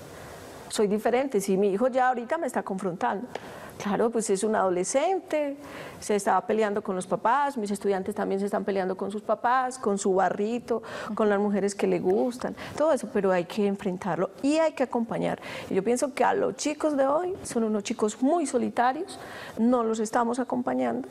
soy diferente. Si mi hijo ya ahorita me está confrontando, claro, pues es un adolescente, se estaba peleando con los papás, mis estudiantes también se están peleando con sus papás, con su barrito, con las mujeres que le gustan, todo eso, pero hay que enfrentarlo y hay que acompañar. Y yo pienso que a los chicos de hoy son unos chicos muy solitarios, no los estamos acompañando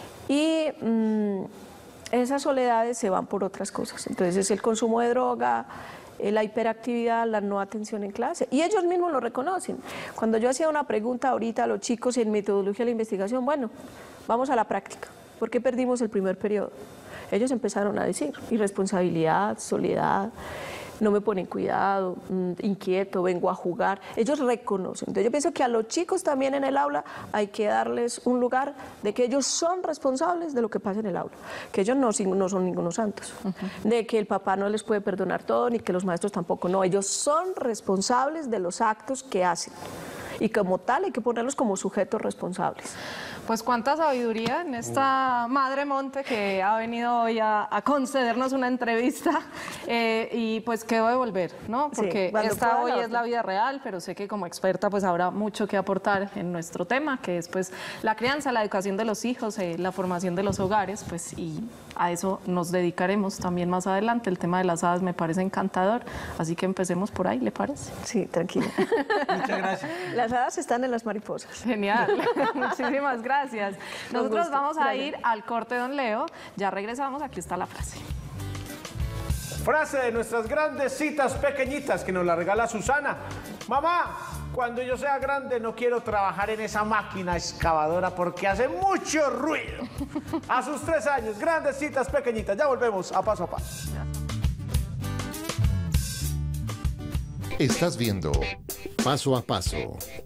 y mmm, esas soledades se van por otras cosas. Entonces es el consumo de droga, la hiperactividad, la no atención en clase. Y ellos mismos lo reconocen. Cuando yo hacía una pregunta ahorita a los chicos en metodología de la investigación, bueno, vamos a la práctica. ¿Por qué perdimos el primer periodo? Ellos empezaron a decir irresponsabilidad, soledad, no me ponen cuidado, inquieto, vengo a jugar. Ellos reconocen. Entonces yo pienso que a los chicos también en el aula hay que darles un lugar de que ellos son responsables de lo que pasa en el aula, que ellos no, no son ningunos santos, uh-huh. de que el papá no les puede perdonar todo, ni que los maestros tampoco, no, ellos son responsables de los actos que hacen. y como tal hay que ponerlos como sujetos responsables. Pues cuánta sabiduría en esta Madre Monte que ha venido hoy a, a concedernos una entrevista eh, y pues qué debo devolver, ¿no? Porque sí, esta hoy la... es la vida real, pero sé que como experta pues habrá mucho que aportar en nuestro tema, que es pues la crianza, la educación de los hijos, eh, la formación de los hogares, pues y a eso nos dedicaremos también más adelante. El tema de las hadas me parece encantador, así que empecemos por ahí, ¿le parece? Sí, tranquila. Muchas gracias. Las hadas están en las mariposas. Genial, muchísimas gracias. Nosotros gusto. vamos a Dale. ir al corte, don Leo. Ya regresamos, aquí está la frase. Frase de nuestras grandes citas pequeñitas que nos la regala Susana. Mamá, cuando yo sea grande no quiero trabajar en esa máquina excavadora porque hace mucho ruido. A sus tres años, grandes citas pequeñitas. Ya volvemos a Paso a Paso. Estás viendo Paso a Paso.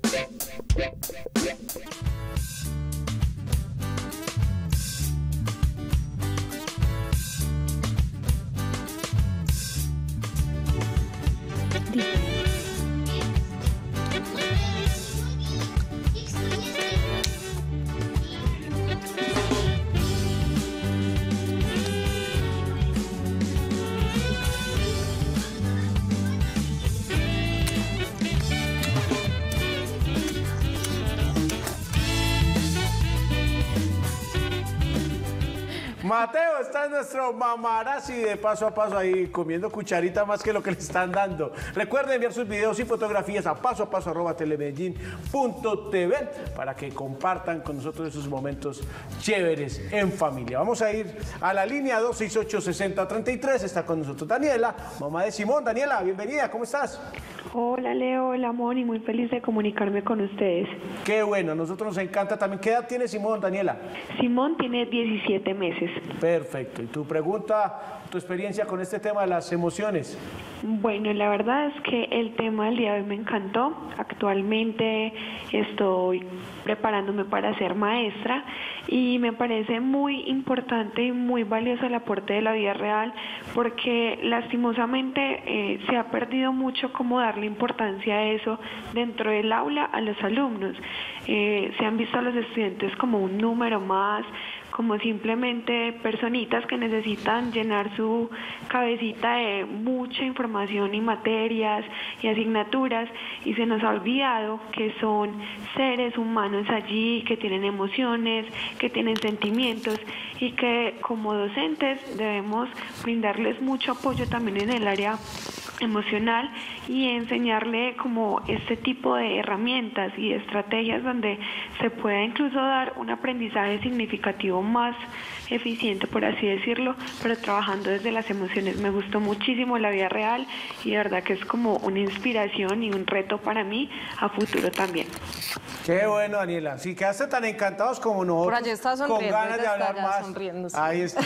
Mateo está en nuestro mamarazzi de Paso a Paso ahí comiendo cucharita más que lo que le están dando. Recuerden enviar sus videos y fotografías a paso a paso arroba telemedellín punto t v para que compartan con nosotros esos momentos chéveres en familia. Vamos a ir a la línea dos seis ocho, seis cero tres tres. Está con nosotros Daniela, mamá de Simón. Daniela, bienvenida, ¿cómo estás? Hola Leo, hola Moni, muy feliz de comunicarme con ustedes. Qué bueno, a nosotros nos encanta también. ¿Qué edad tiene Simón, Daniela? Simón tiene diecisiete meses. Perfecto. ¿Y tu pregunta, tu experiencia con este tema de las emociones? Bueno, la verdad es que el tema del día de hoy me encantó. Actualmente estoy preparándome para ser maestra y me parece muy importante y muy valioso el aporte de la vida real porque lastimosamente eh, se ha perdido mucho cómo darle importancia a eso dentro del aula a los alumnos. Eh, se han visto a los estudiantes como un número más, como simplemente personitas que necesitan llenar su cabecita de mucha información y materias y asignaturas y se nos ha olvidado que son seres humanos allí, que tienen emociones, que tienen sentimientos y que como docentes debemos brindarles mucho apoyo también en el área emocional y enseñarle como este tipo de herramientas y estrategias donde se pueda incluso dar un aprendizaje significativo más eficiente, por así decirlo, pero trabajando desde las emociones. Me gustó muchísimo la vida real y de verdad que es como una inspiración y un reto para mí a futuro también. Qué bueno, Daniela. Si quedaste tan encantados como nosotros, Por allí está sonriendo, con ganas de ella está hablar ya más. sonriendo, sí. Ahí está.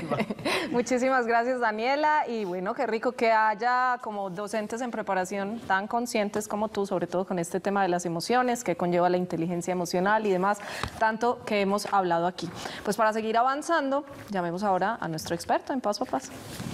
Muchísimas gracias, Daniela, y bueno, qué rico que haya como docentes en preparación tan conscientes como tú, sobre todo con este tema de las emociones que conlleva la inteligencia emocional y demás, tanto que hemos hablado aquí. Pues para seguir avanzando, llamemos ahora a nuestro experto en Paso a Paso.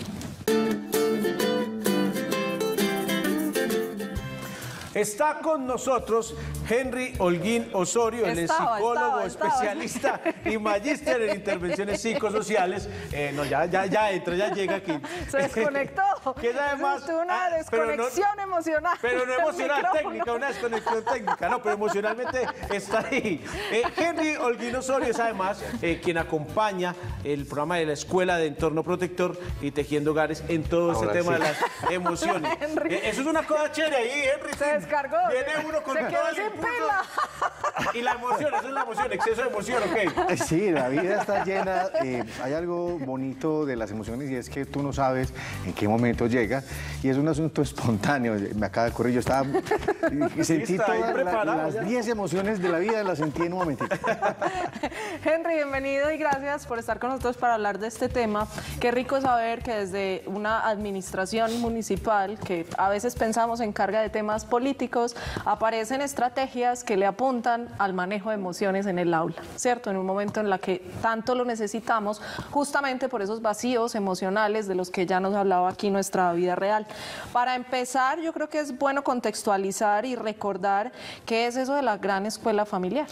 Está con nosotros Henry Holguín Osorio, él es Estaba, psicólogo, estaba, estaba. especialista y magíster en intervenciones psicosociales. Eh, no, ya, ya, ya entra, ya llega aquí. Se desconectó. Que es además, Tuvo una ah, pero no- desconexión emocional. Pero no del emocional, micrófono. técnica, una desconexión técnica, no, pero emocionalmente está ahí. Eh, Henry Holguín Osorio es además eh, quien acompaña el programa de la Escuela de Entorno Protector y Tejiendo Hogares en todo este Ahora tema sí. de las emociones. Henry. Eh, eso es una cosa chévere ahí, Henry. Se descargó. Viene uno con Se todo quedó el sin impulso. pila. Y la emoción, eso es la emoción, exceso de emoción, ¿ok? Sí, la vida está llena. eh, hay algo bonito de las emociones y es que tú no sabes en qué momento llega y es un asunto espontáneo. Me acaba de ocurrir, yo estaba y sentí está ahí todas la- preparado ya. las diez emociones de la vida, las sentí en un momentito. Henry, bienvenido y gracias por estar con nosotros para hablar de este tema. Qué rico saber que desde una administración municipal, que a veces pensamos en carga de temas políticos, aparecen estrategias que le apuntan al manejo de emociones en el aula, ¿cierto? En un momento en la que tanto lo necesitamos, justamente por esos vacíos emocionales de los que ya nos hablaba aquí nuestro nuestra vida real. Para empezar, yo creo que es bueno contextualizar y recordar qué es eso de la gran escuela familiar.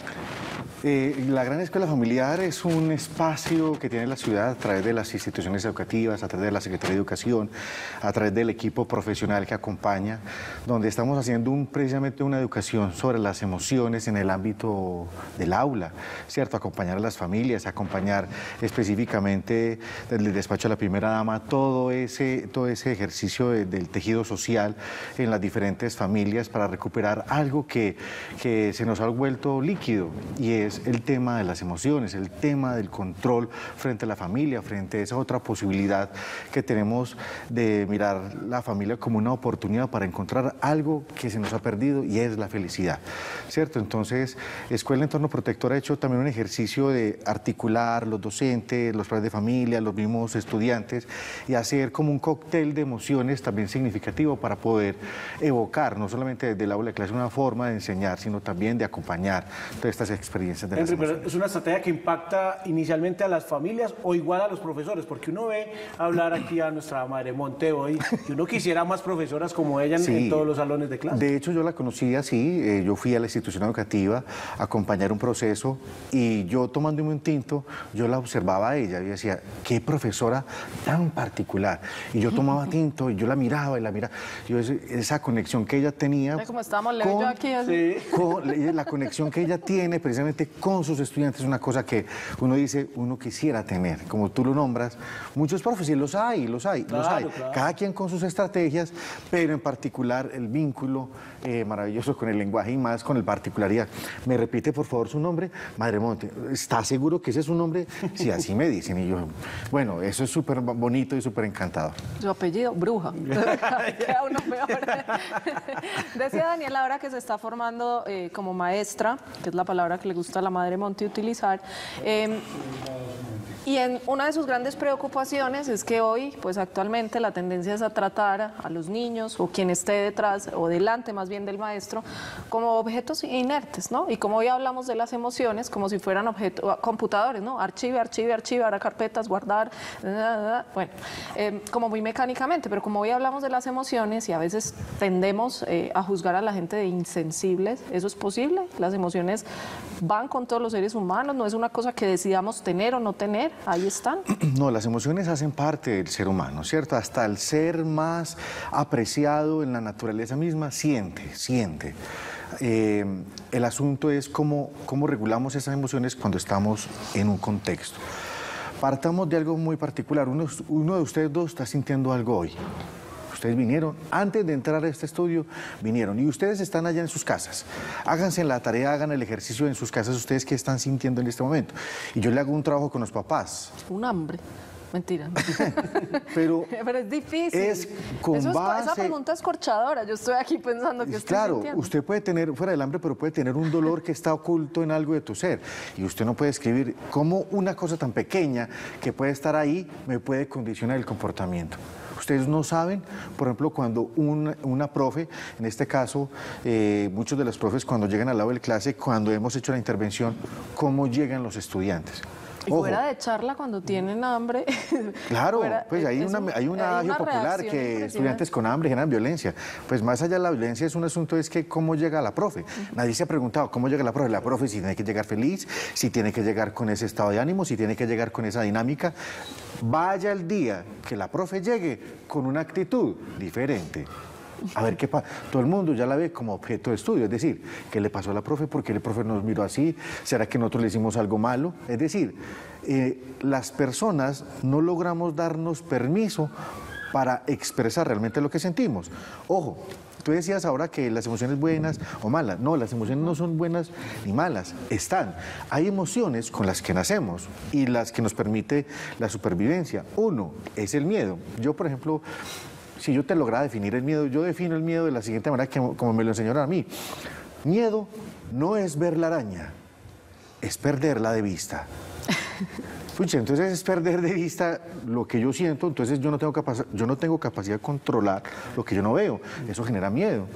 Eh, la Gran Escuela Familiar es un espacio que tiene la ciudad a través de las instituciones educativas, a través de la Secretaría de Educación, a través del equipo profesional que acompaña, donde estamos haciendo un, precisamente una educación sobre las emociones en el ámbito del aula, ¿cierto? Acompañar a las familias, acompañar específicamente desde el despacho de la primera dama, todo ese, todo ese ejercicio de, del tejido social en las diferentes familias para recuperar algo que, que se nos ha vuelto líquido, y es el tema de las emociones, el tema del control frente a la familia, frente a esa otra posibilidad que tenemos de mirar la familia como una oportunidad para encontrar algo que se nos ha perdido, y es la felicidad, ¿cierto? Entonces, Escuela Entorno Protector ha hecho también un ejercicio de articular los docentes, los padres de familia, los mismos estudiantes, y hacer como un cóctel de emociones también significativo para poder evocar, no solamente desde el aula de clase una forma de enseñar, sino también de acompañar todas estas experiencias. De Henry, pero es una estrategia que impacta inicialmente a las familias o igual a los profesores, porque uno ve hablar aquí a nuestra madre Monte hoy, y uno quisiera más profesoras como ella en, sí, en todos los salones de clase. De hecho, yo la conocí así, eh, yo fui a la institución educativa a acompañar un proceso, y yo tomándome un tinto, yo la observaba a ella y decía, qué profesora tan particular. Y yo tomaba tinto y yo la miraba y la miraba. Yo, esa conexión que ella tenía... Como estábamos Leo y yo aquí. Así. Sí. Con, la conexión que ella tiene precisamente con sus estudiantes es una cosa que uno dice, uno quisiera tener, como tú lo nombras, muchos profes, y los hay, los hay, claro, los hay, claro. Cada quien con sus estrategias, pero en particular el vínculo eh, maravilloso con el lenguaje y más con el particularidad. ¿Me repite por favor su nombre? Madre Monte, ¿está seguro que ese es su nombre? Sí, así me dicen, y yo, bueno, eso es súper bonito y súper encantador. Su apellido, Bruja. Queda uno peor. Decía Daniela ahora que se está formando eh, como maestra, que es la palabra que le gusta a la madre Monte utilizar. Eh, Y en una de sus grandes preocupaciones es que hoy, pues actualmente la tendencia es a tratar a los niños o quien esté detrás o delante más bien del maestro como objetos inertes, ¿no? Y como hoy hablamos de las emociones, como si fueran objetos, computadores, ¿no? Archive, archive, archive, ahora carpetas, guardar, bueno, eh, como muy mecánicamente, pero como hoy hablamos de las emociones y a veces tendemos eh, a juzgar a la gente de insensibles, ¿eso es posible? Las emociones van con todos los seres humanos, no es una cosa que decidamos tener o no tener. Ahí están. No, las emociones hacen parte del ser humano, ¿cierto? Hasta el ser más apreciado en la naturaleza misma siente, siente. Eh, el asunto es cómo, cómo regulamos esas emociones cuando estamos en un contexto. Partamos de algo muy particular. Uno, uno de ustedes dos está sintiendo algo hoy. Ustedes vinieron, antes de entrar a este estudio, vinieron. Y ustedes están allá en sus casas. Háganse la tarea, hagan el ejercicio en sus casas, ustedes qué están sintiendo en este momento. Y yo le hago un trabajo con los papás. Un hambre. Mentira. Pero, Pero es difícil. Es con Eso es, base... Esa pregunta es corchadora. Yo estoy aquí pensando que estoy Claro, sintiendo. usted puede tener, fuera del hambre, pero puede tener un dolor que está oculto en algo de tu ser. Y usted no puede escribir cómo una cosa tan pequeña que puede estar ahí me puede condicionar el comportamiento. Ustedes no saben, por ejemplo, cuando una, una profe, en este caso, eh, muchos de los profes cuando llegan al lado de clase, cuando hemos hecho la intervención, cómo llegan los estudiantes. Y Ojo. fuera de charla, cuando tienen hambre... Claro, fuera, pues hay, una, un, hay un adagio popular que estudiantes con hambre generan violencia. Pues más allá de la violencia es un asunto, es que cómo llega la profe. Uh-huh. Nadie se ha preguntado cómo llega la profe. La profe si tiene que llegar feliz, si tiene que llegar con ese estado de ánimo, si tiene que llegar con esa dinámica. Vaya el día que la profe llegue con una actitud diferente. A ver qué pasa. Todo el mundo ya la ve como objeto de estudio, es decir, ¿qué le pasó a la profe? ¿Por qué el profe nos miró así? ¿Será que nosotros le hicimos algo malo? Es decir, eh, las personas no logramos darnos permiso para expresar realmente lo que sentimos. Ojo, tú decías ahora que las emociones buenas o malas. No, las emociones no son buenas ni malas, están. Hay emociones con las que nacemos y las que nos permite la supervivencia. Uno es el miedo. Yo, por ejemplo... Si yo te lograra definir el miedo, yo defino el miedo de la siguiente manera, que, como me lo enseñaron a mí. Miedo no es ver la araña, es perderla de vista. Pucha, entonces es perder de vista lo que yo siento, entonces yo no tengo capac- yo no tengo capacidad de controlar lo que yo no veo. Eso genera miedo.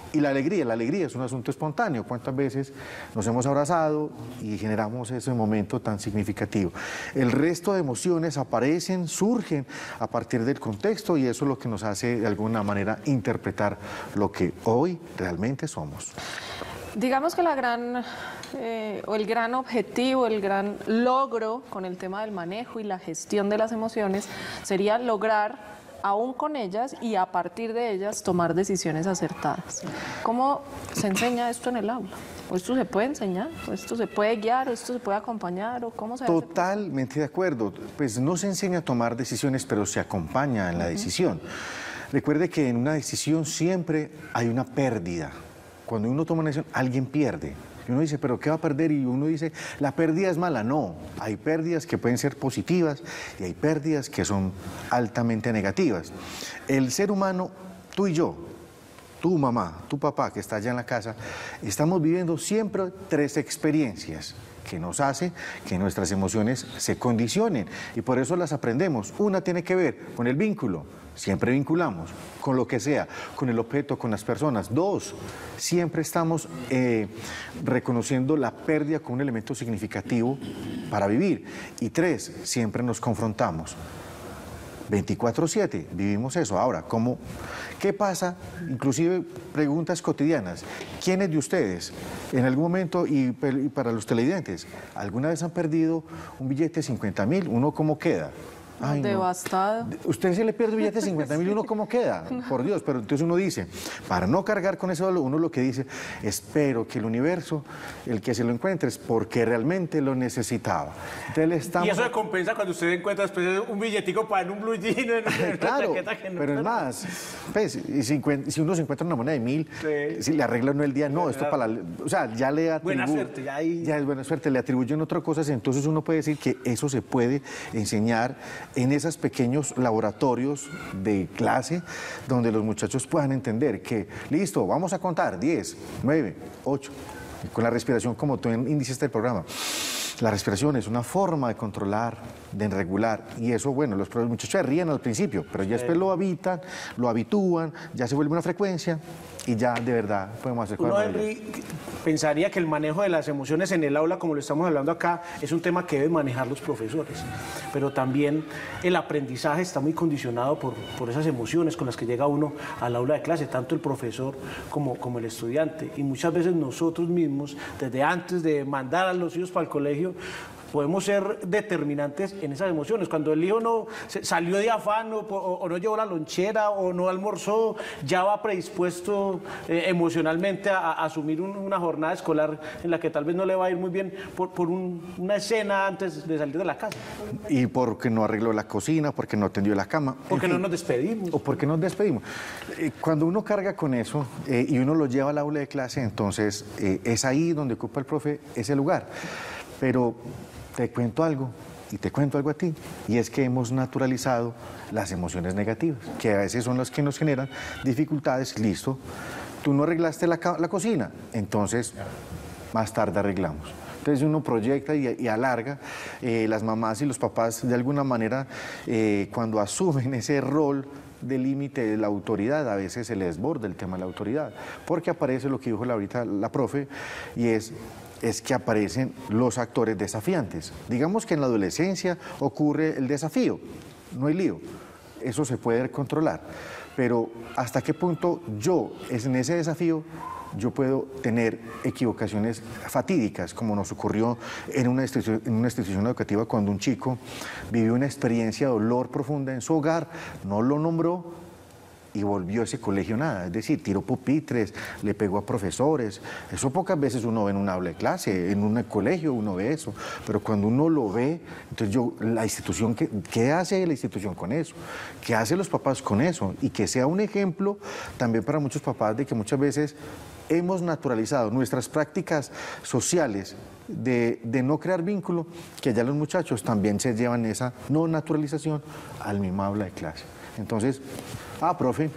Y la alegría, la alegría es un asunto espontáneo. ¿Cuántas veces nos hemos abrazado y generamos ese momento tan significativo? El resto de emociones aparecen, surgen a partir del contexto y eso es lo que nos hace de alguna manera interpretar lo que hoy realmente somos. Digamos que la gran, eh, o el gran objetivo, el gran logro con el tema del manejo y la gestión de las emociones sería lograr aún con ellas y a partir de ellas tomar decisiones acertadas. ¿Cómo se enseña esto en el aula? ¿O esto se puede enseñar? ¿O esto se puede guiar? ¿O esto se puede acompañar? ¿O cómo se hace? Totalmente de acuerdo. Pues no se enseña a tomar decisiones, pero se acompaña en la decisión. Recuerde que en una decisión siempre hay una pérdida. Cuando uno toma una decisión, alguien pierde. Y uno dice, ¿pero qué va a perder? Y uno dice, la pérdida es mala. No, hay pérdidas que pueden ser positivas y hay pérdidas que son altamente negativas. El ser humano, tú y yo, tu mamá, tu papá que está allá en la casa, estamos viviendo siempre tres experiencias que nos hace que nuestras emociones se condicionen y por eso las aprendemos. Una tiene que ver con el vínculo, siempre vinculamos, con lo que sea, con el objeto, con las personas. Dos, siempre estamos eh, reconociendo la pérdida como un elemento significativo para vivir. Y tres, siempre nos confrontamos. veinticuatro siete, vivimos eso. Ahora, ¿cómo, ¿qué pasa? Inclusive preguntas cotidianas. ¿Quiénes de ustedes, en algún momento, y, y para los televidentes, alguna vez han perdido un billete de cincuenta mil? ¿Uno cómo queda? Ay, devastado. No. Usted se le pierde un billete de cincuenta mil y uno cómo queda, por Dios. Pero entonces uno dice, para no cargar con ese dolor, uno lo que dice, espero que el universo, el que se lo encuentre, es porque realmente lo necesitaba. Entonces, le estamos... Y eso se compensa cuando usted encuentra después un billetico para en un blue jean, en una claro, chaqueta que no... pero es más, pues, y si, si uno se encuentra una moneda de mil, sí. Si le arregla uno el día, no, esto para la... O sea, ya le atribuye... Buena suerte, ya ahí... Ya es buena suerte, le atribuyen otras cosas, entonces uno puede decir que eso se puede enseñar en esos pequeños laboratorios de clase donde los muchachos puedan entender que, listo, vamos a contar diez, nueve, ocho, con la respiración como tú iniciaste el programa. La respiración es una forma de controlar, de regular, y eso, bueno, los muchachos se ríen al principio, pero ya después lo habitan, lo habitúan, ya se vuelve una frecuencia y ya de verdad podemos hacer cosas. Uno, Henry, pensaría que el manejo de las emociones en el aula, como lo estamos hablando acá, es un tema que deben manejar los profesores, pero también el aprendizaje está muy condicionado por, por esas emociones con las que llega uno al aula de clase, tanto el profesor como, como el estudiante, y muchas veces nosotros mismos, desde antes de mandar a los hijos para el colegio, podemos ser determinantes en esas emociones. Cuando el hijo no salió de afán o, o no llevó la lonchera o no almorzó, ya va predispuesto eh, emocionalmente a, a asumir un, una jornada escolar en la que tal vez no le va a ir muy bien por, por un, una escena antes de salir de la casa. Y porque no arregló la cocina, porque no atendió la cama. Porque en no fin, nos despedimos. O porque nos despedimos. Eh, cuando uno carga con eso eh, y uno lo lleva al aula de clase, entonces eh, es ahí donde ocupa el profe ese lugar. Pero te cuento algo, y te cuento algo a ti, y es que hemos naturalizado las emociones negativas, que a veces son las que nos generan dificultades. Listo, tú no arreglaste la, la cocina, entonces más tarde arreglamos. Entonces uno proyecta y, y alarga. Eh, las mamás y los papás, de alguna manera, eh, cuando asumen ese rol de límite de la autoridad, a veces se les desborda el tema de la autoridad, porque aparece lo que dijo la, ahorita la profe, y es... es que aparecen los actores desafiantes. Digamos que en la adolescencia ocurre el desafío, no hay lío, eso se puede controlar, pero ¿hasta qué punto yo, en ese desafío, yo puedo tener equivocaciones fatídicas, como nos ocurrió en una institución, en una institución educativa cuando un chico vivió una experiencia de dolor profunda en su hogar, no lo nombró, y volvió a ese colegio nada, es decir, tiró pupitres, le pegó a profesores. Eso pocas veces uno ve en un aula de clase, en un colegio uno ve eso, pero cuando uno lo ve, entonces yo, la institución, ¿qué, qué hace la institución con eso? ¿Qué hacen los papás con eso? Y que sea un ejemplo también para muchos papás de que muchas veces hemos naturalizado nuestras prácticas sociales de, de no crear vínculo, que ya los muchachos también se llevan esa no naturalización al mismo aula de clase. Entonces, ah, profe,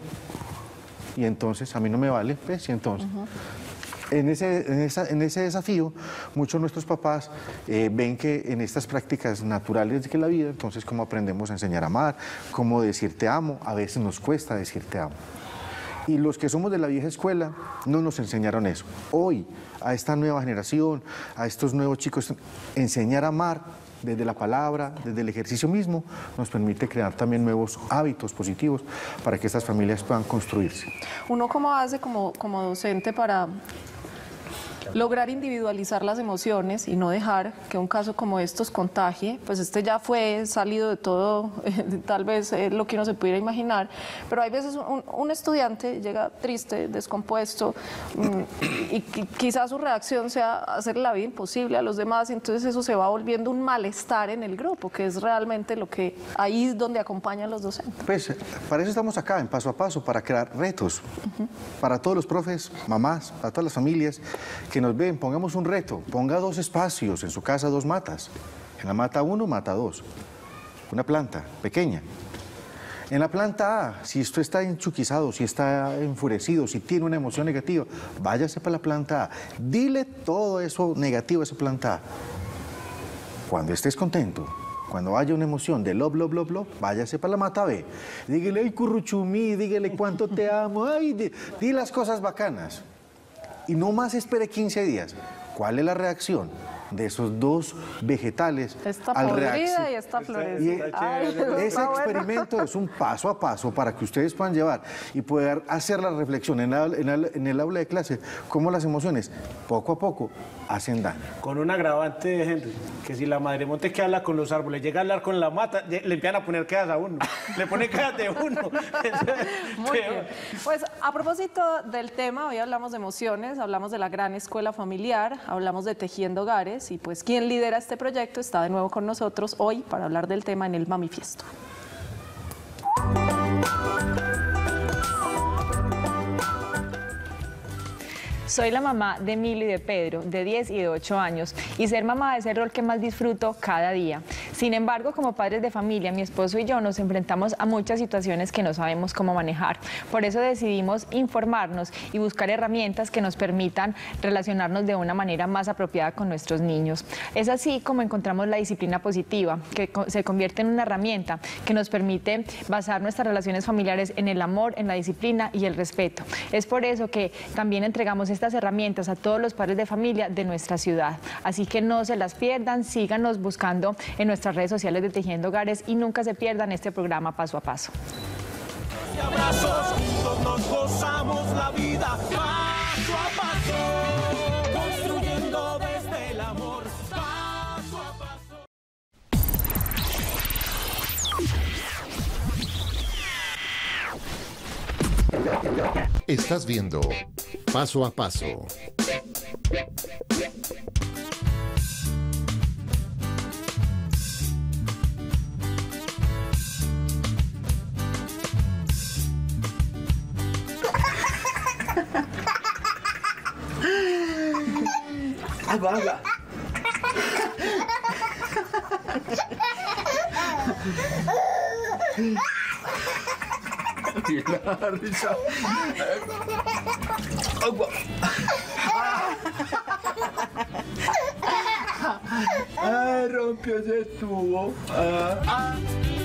y entonces a mí no me vale, pues, y entonces. Uh-huh. En ese, en, esa, en ese desafío, muchos de nuestros papás eh, ven que en estas prácticas naturales de la vida, entonces cómo aprendemos a enseñar a amar, cómo decir te amo, a veces nos cuesta decir te amo. Y los que somos de la vieja escuela no nos enseñaron eso. Hoy, a esta nueva generación, a estos nuevos chicos, enseñar a amar desde la palabra, desde el ejercicio mismo, nos permite crear también nuevos hábitos positivos para que estas familias puedan construirse. ¿Uno cómo hace como, como docente para lograr individualizar las emociones y no dejar que un caso como estos contagie? Pues este ya fue salido de todo, eh, tal vez eh, lo que uno se pudiera imaginar, pero hay veces un, un estudiante llega triste, descompuesto, mmm, y, y quizás su reacción sea hacer la vida imposible a los demás, y entonces eso se va volviendo un malestar en el grupo, que es realmente lo que ahí es donde acompañan los docentes. Pues para eso estamos acá, en Paso a Paso, para crear retos, uh-huh. para todos los profes, mamás, para todas las familias que nos ven, pongamos un reto, ponga dos espacios, en su casa dos matas, en la mata uno, mata dos, una planta pequeña. En la planta A, si usted está enchuquizado, si está enfurecido, si tiene una emoción negativa, váyase para la planta A, dile todo eso negativo a esa planta A. Cuando estés contento, cuando haya una emoción de love, love, love, love, váyase para la mata B. Dígale, ay, curruchumí, dígale cuánto te amo, ay, di, di las cosas bacanas. Y no más espere quince días. ¿Cuál es la reacción de esos dos vegetales esta al podrida y esta florecida? Ese experimento bueno. es un paso a paso para que ustedes puedan llevar y poder hacer la reflexión en, la, en, la, en el aula de clase, cómo las emociones, poco a poco, hacen daño. Con un agravante de Henry, que si la madre monte que habla con los árboles, llega a hablar con la mata, le empiezan a poner quedas a uno, le pone quedas de uno. Muy bien. Pues a propósito del tema, hoy hablamos de emociones, hablamos de la gran escuela familiar, hablamos de Tejiendo Hogares, y pues quien lidera este proyecto está de nuevo con nosotros hoy para hablar del tema en el Mamifiesto. Soy la mamá de Emilio y de Pedro, de diez y de ocho años, y ser mamá es el rol que más disfruto cada día. Sin embargo, como padres de familia, mi esposo y yo nos enfrentamos a muchas situaciones que no sabemos cómo manejar. Por eso decidimos informarnos y buscar herramientas que nos permitan relacionarnos de una manera más apropiada con nuestros niños. Es así como encontramos la disciplina positiva, que se convierte en una herramienta que nos permite basar nuestras relaciones familiares en el amor, en la disciplina y el respeto. Es por eso que también entregamos esta estas herramientas a todos los padres de familia de nuestra ciudad. Así que no se las pierdan, síganos buscando en nuestras redes sociales de Tejiendo Hogares y nunca se pierdan este programa Paso a Paso. Y abrazos, juntos nos gozamos la vida, paso a paso, construyendo desde el amor, paso a paso. Estás viendo Paso a Paso. Agua, agua. La risa. Agua. Ay, rompió ese tubo. Ah.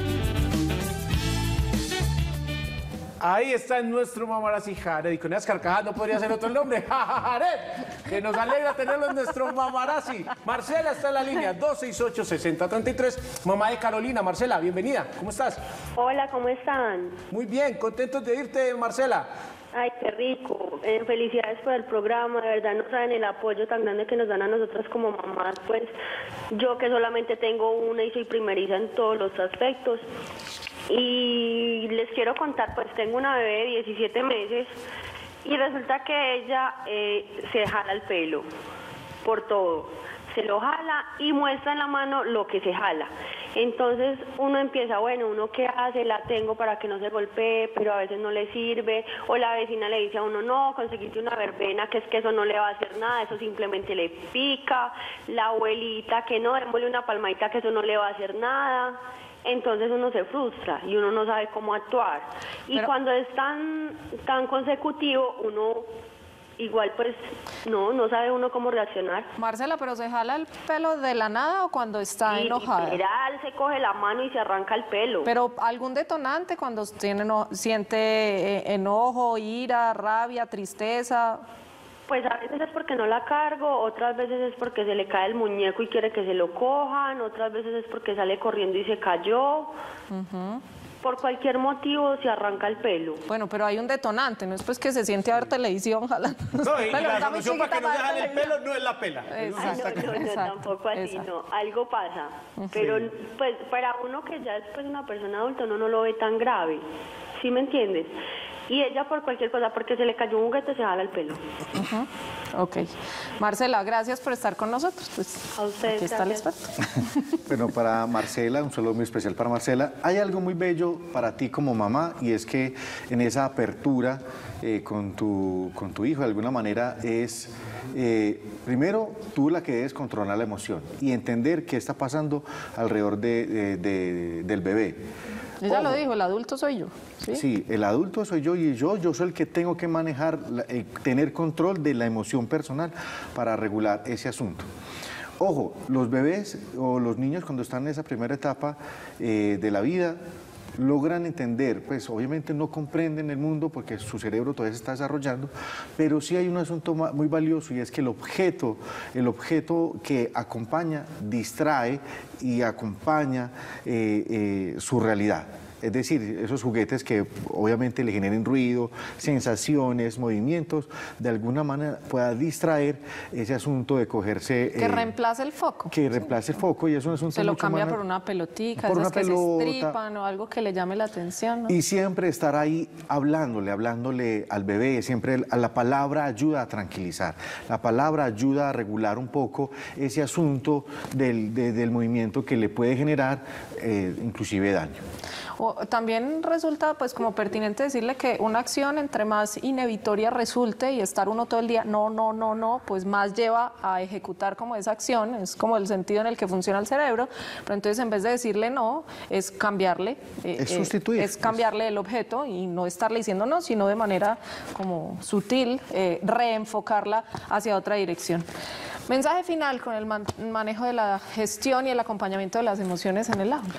Ahí está en nuestro Mamarazzi Jared, y con esas carcajadas no podría ser otro nombre. Jared, que nos alegra tenerlo en nuestro Mamarazzi. Marcela está en la línea, dos seis ocho, seis cero tres tres, mamá de Carolina. Marcela, bienvenida, ¿cómo estás? Hola, ¿cómo están? Muy bien, contentos de irte, Marcela. Ay, qué rico. Eh, felicidades por el programa. De verdad no saben el apoyo tan grande que nos dan a nosotras como mamás. Pues yo que solamente tengo una y soy primeriza en todos los aspectos. Y les quiero contar, pues tengo una bebé de diecisiete meses y resulta que ella eh, se jala el pelo por todo. Se lo jala y muestra en la mano lo que se jala. Entonces uno empieza, bueno, ¿uno qué hace? La tengo para que no se golpee, pero a veces no le sirve. O la vecina le dice a uno, no, conseguiste una verbena, que es que eso no le va a hacer nada, eso simplemente le pica. La abuelita, que no, démosle una palmadita, que eso no le va a hacer nada. Entonces uno se frustra y uno no sabe cómo actuar. Y Pero... cuando es tan, tan consecutivo, uno igual pues no, no sabe uno cómo reaccionar. Marcela, ¿pero se jala el pelo de la nada o cuando está Y enojada? literal, se coge la mano y se arranca el pelo. Pero algún detonante cuando tiene eno- siente eh, enojo, ira, rabia, tristeza. Pues a veces es porque no la cargo, otras veces es porque se le cae el muñeco y quiere que se lo cojan, otras veces es porque sale corriendo y se cayó. Por cualquier motivo se arranca el pelo. Bueno, pero hay un detonante, no es pues que se siente a ver televisión jalando. No, y Bueno, la está muy solución para que no chiquita se jale el televisión. pelo no es la pela. Ay, Exacto, no, no, no, exacto, tampoco así, exacto. no, algo pasa. Pero pues para uno que ya es pues, una persona adulta, uno no lo ve tan grave, ¿sí me entiendes? Y ella por cualquier cosa, porque se le cayó un juguete, se jala el pelo. Ujú. Ok. Marcela, gracias por estar con nosotros. Pues, A ustedes, aquí está el gracias. experto. Bueno, para Marcela, un saludo muy especial para Marcela. Hay algo muy bello para ti como mamá y es que en esa apertura eh, con, tu, con tu hijo, de alguna manera, es eh, primero tú la que debes controlar la emoción y entender qué está pasando alrededor de, de- de- del bebé. Ella lo Ojo. dijo, el adulto soy yo. ¿sí? Sí, el adulto soy yo y yo, yo soy el que tengo que manejar, la- eh, tener control de la emoción personal para regular ese asunto. Ojo, los bebés o los niños cuando están en esa primera etapa eh, de la vida logran entender, pues obviamente no comprenden el mundo porque su cerebro todavía se está desarrollando, pero sí hay un asunto ma- muy valioso y es que el objeto, el objeto que acompaña, distrae y acompaña eh, eh, su realidad. Es decir, esos juguetes que obviamente le generen ruido, sensaciones, movimientos, de alguna manera pueda distraer ese asunto de cogerse... Que eh, reemplace el foco. que reemplace el foco y es un asunto Se lo mucho cambia más- por una pelotica, por esas una que pelota. se estripan o algo que le llame la atención. ¿no? Y siempre estar ahí hablándole, hablándole al bebé, siempre el- la palabra ayuda a tranquilizar, la palabra ayuda a regular un poco ese asunto del, de- del movimiento que le puede generar eh, inclusive daño. O también resulta pues como pertinente decirle que una acción entre más inhibitoria resulte y estar uno todo el día no, no, no, no, pues más lleva a ejecutar como esa acción, es como el sentido en el que funciona el cerebro, pero entonces en vez de decirle no, es cambiarle, eh, Es eh, sustituir. es cambiarle el objeto y no estarle diciendo no, sino de manera como sutil, eh, reenfocarla hacia otra dirección. Mensaje final con el man- manejo de la gestión y el acompañamiento de las emociones en el aula.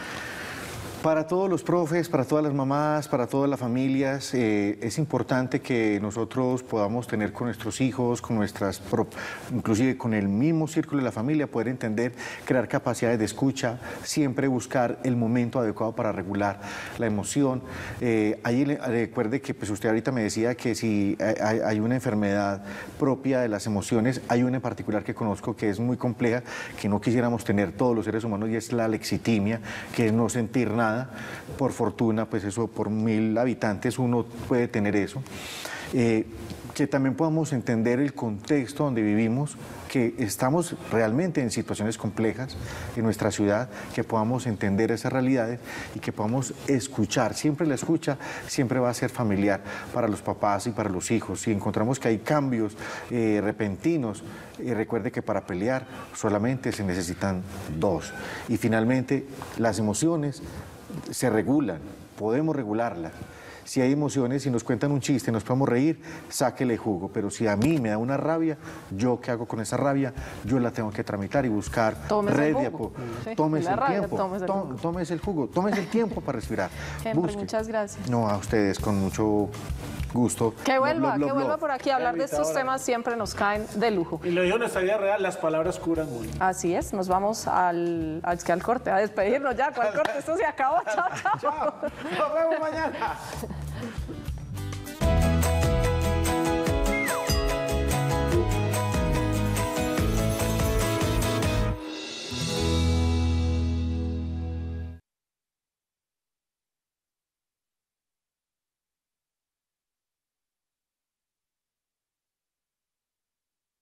Para todos los profes, para todas las mamás, para todas las familias, eh, es importante que nosotros podamos tener con nuestros hijos, con nuestras, pro- inclusive con el mismo círculo de la familia, poder entender, crear capacidades de escucha, siempre buscar el momento adecuado para regular la emoción. Eh, ahí le- recuerde que pues usted ahorita me decía que si hay, hay una enfermedad propia de las emociones, hay una en particular que conozco que es muy compleja, que no quisiéramos tener todos los seres humanos y es la lexitimia, que es no sentir nada. Por fortuna, pues eso por mil habitantes uno puede tener eso. Eh, que también podamos entender el contexto donde vivimos, que estamos realmente en situaciones complejas en nuestra ciudad, que podamos entender esas realidades y que podamos escuchar. Siempre la escucha siempre va a ser familiar para los papás y para los hijos. Si encontramos que hay cambios eh, repentinos, eh, recuerde que para pelear solamente se necesitan dos. Y finalmente, las emociones se regulan, podemos regularlas. Si hay emociones, si nos cuentan un chiste, nos podemos reír, sáquele jugo. Pero si a mí me da una rabia, ¿yo qué hago con esa rabia? Yo la tengo que tramitar y buscar Tómese el red de jugo. apo- Sí, Tómese la el rabia, tiempo, tómese el tó- jugo. tómese el jugo, tómese el tiempo para respirar. Henry, Busque. muchas gracias. No, a ustedes con mucho gusto. Que vuelva, Love, love, que vuelva love. por aquí a hablar de estos temas, siempre nos caen de lujo. Y lo digo en nuestra vida real, las palabras curan mucho. Así es, nos vamos al, al, al corte, a despedirnos ya. ¿Cuál corte? Esto se acabó. Chao, chao. Chao. Nos vemos mañana.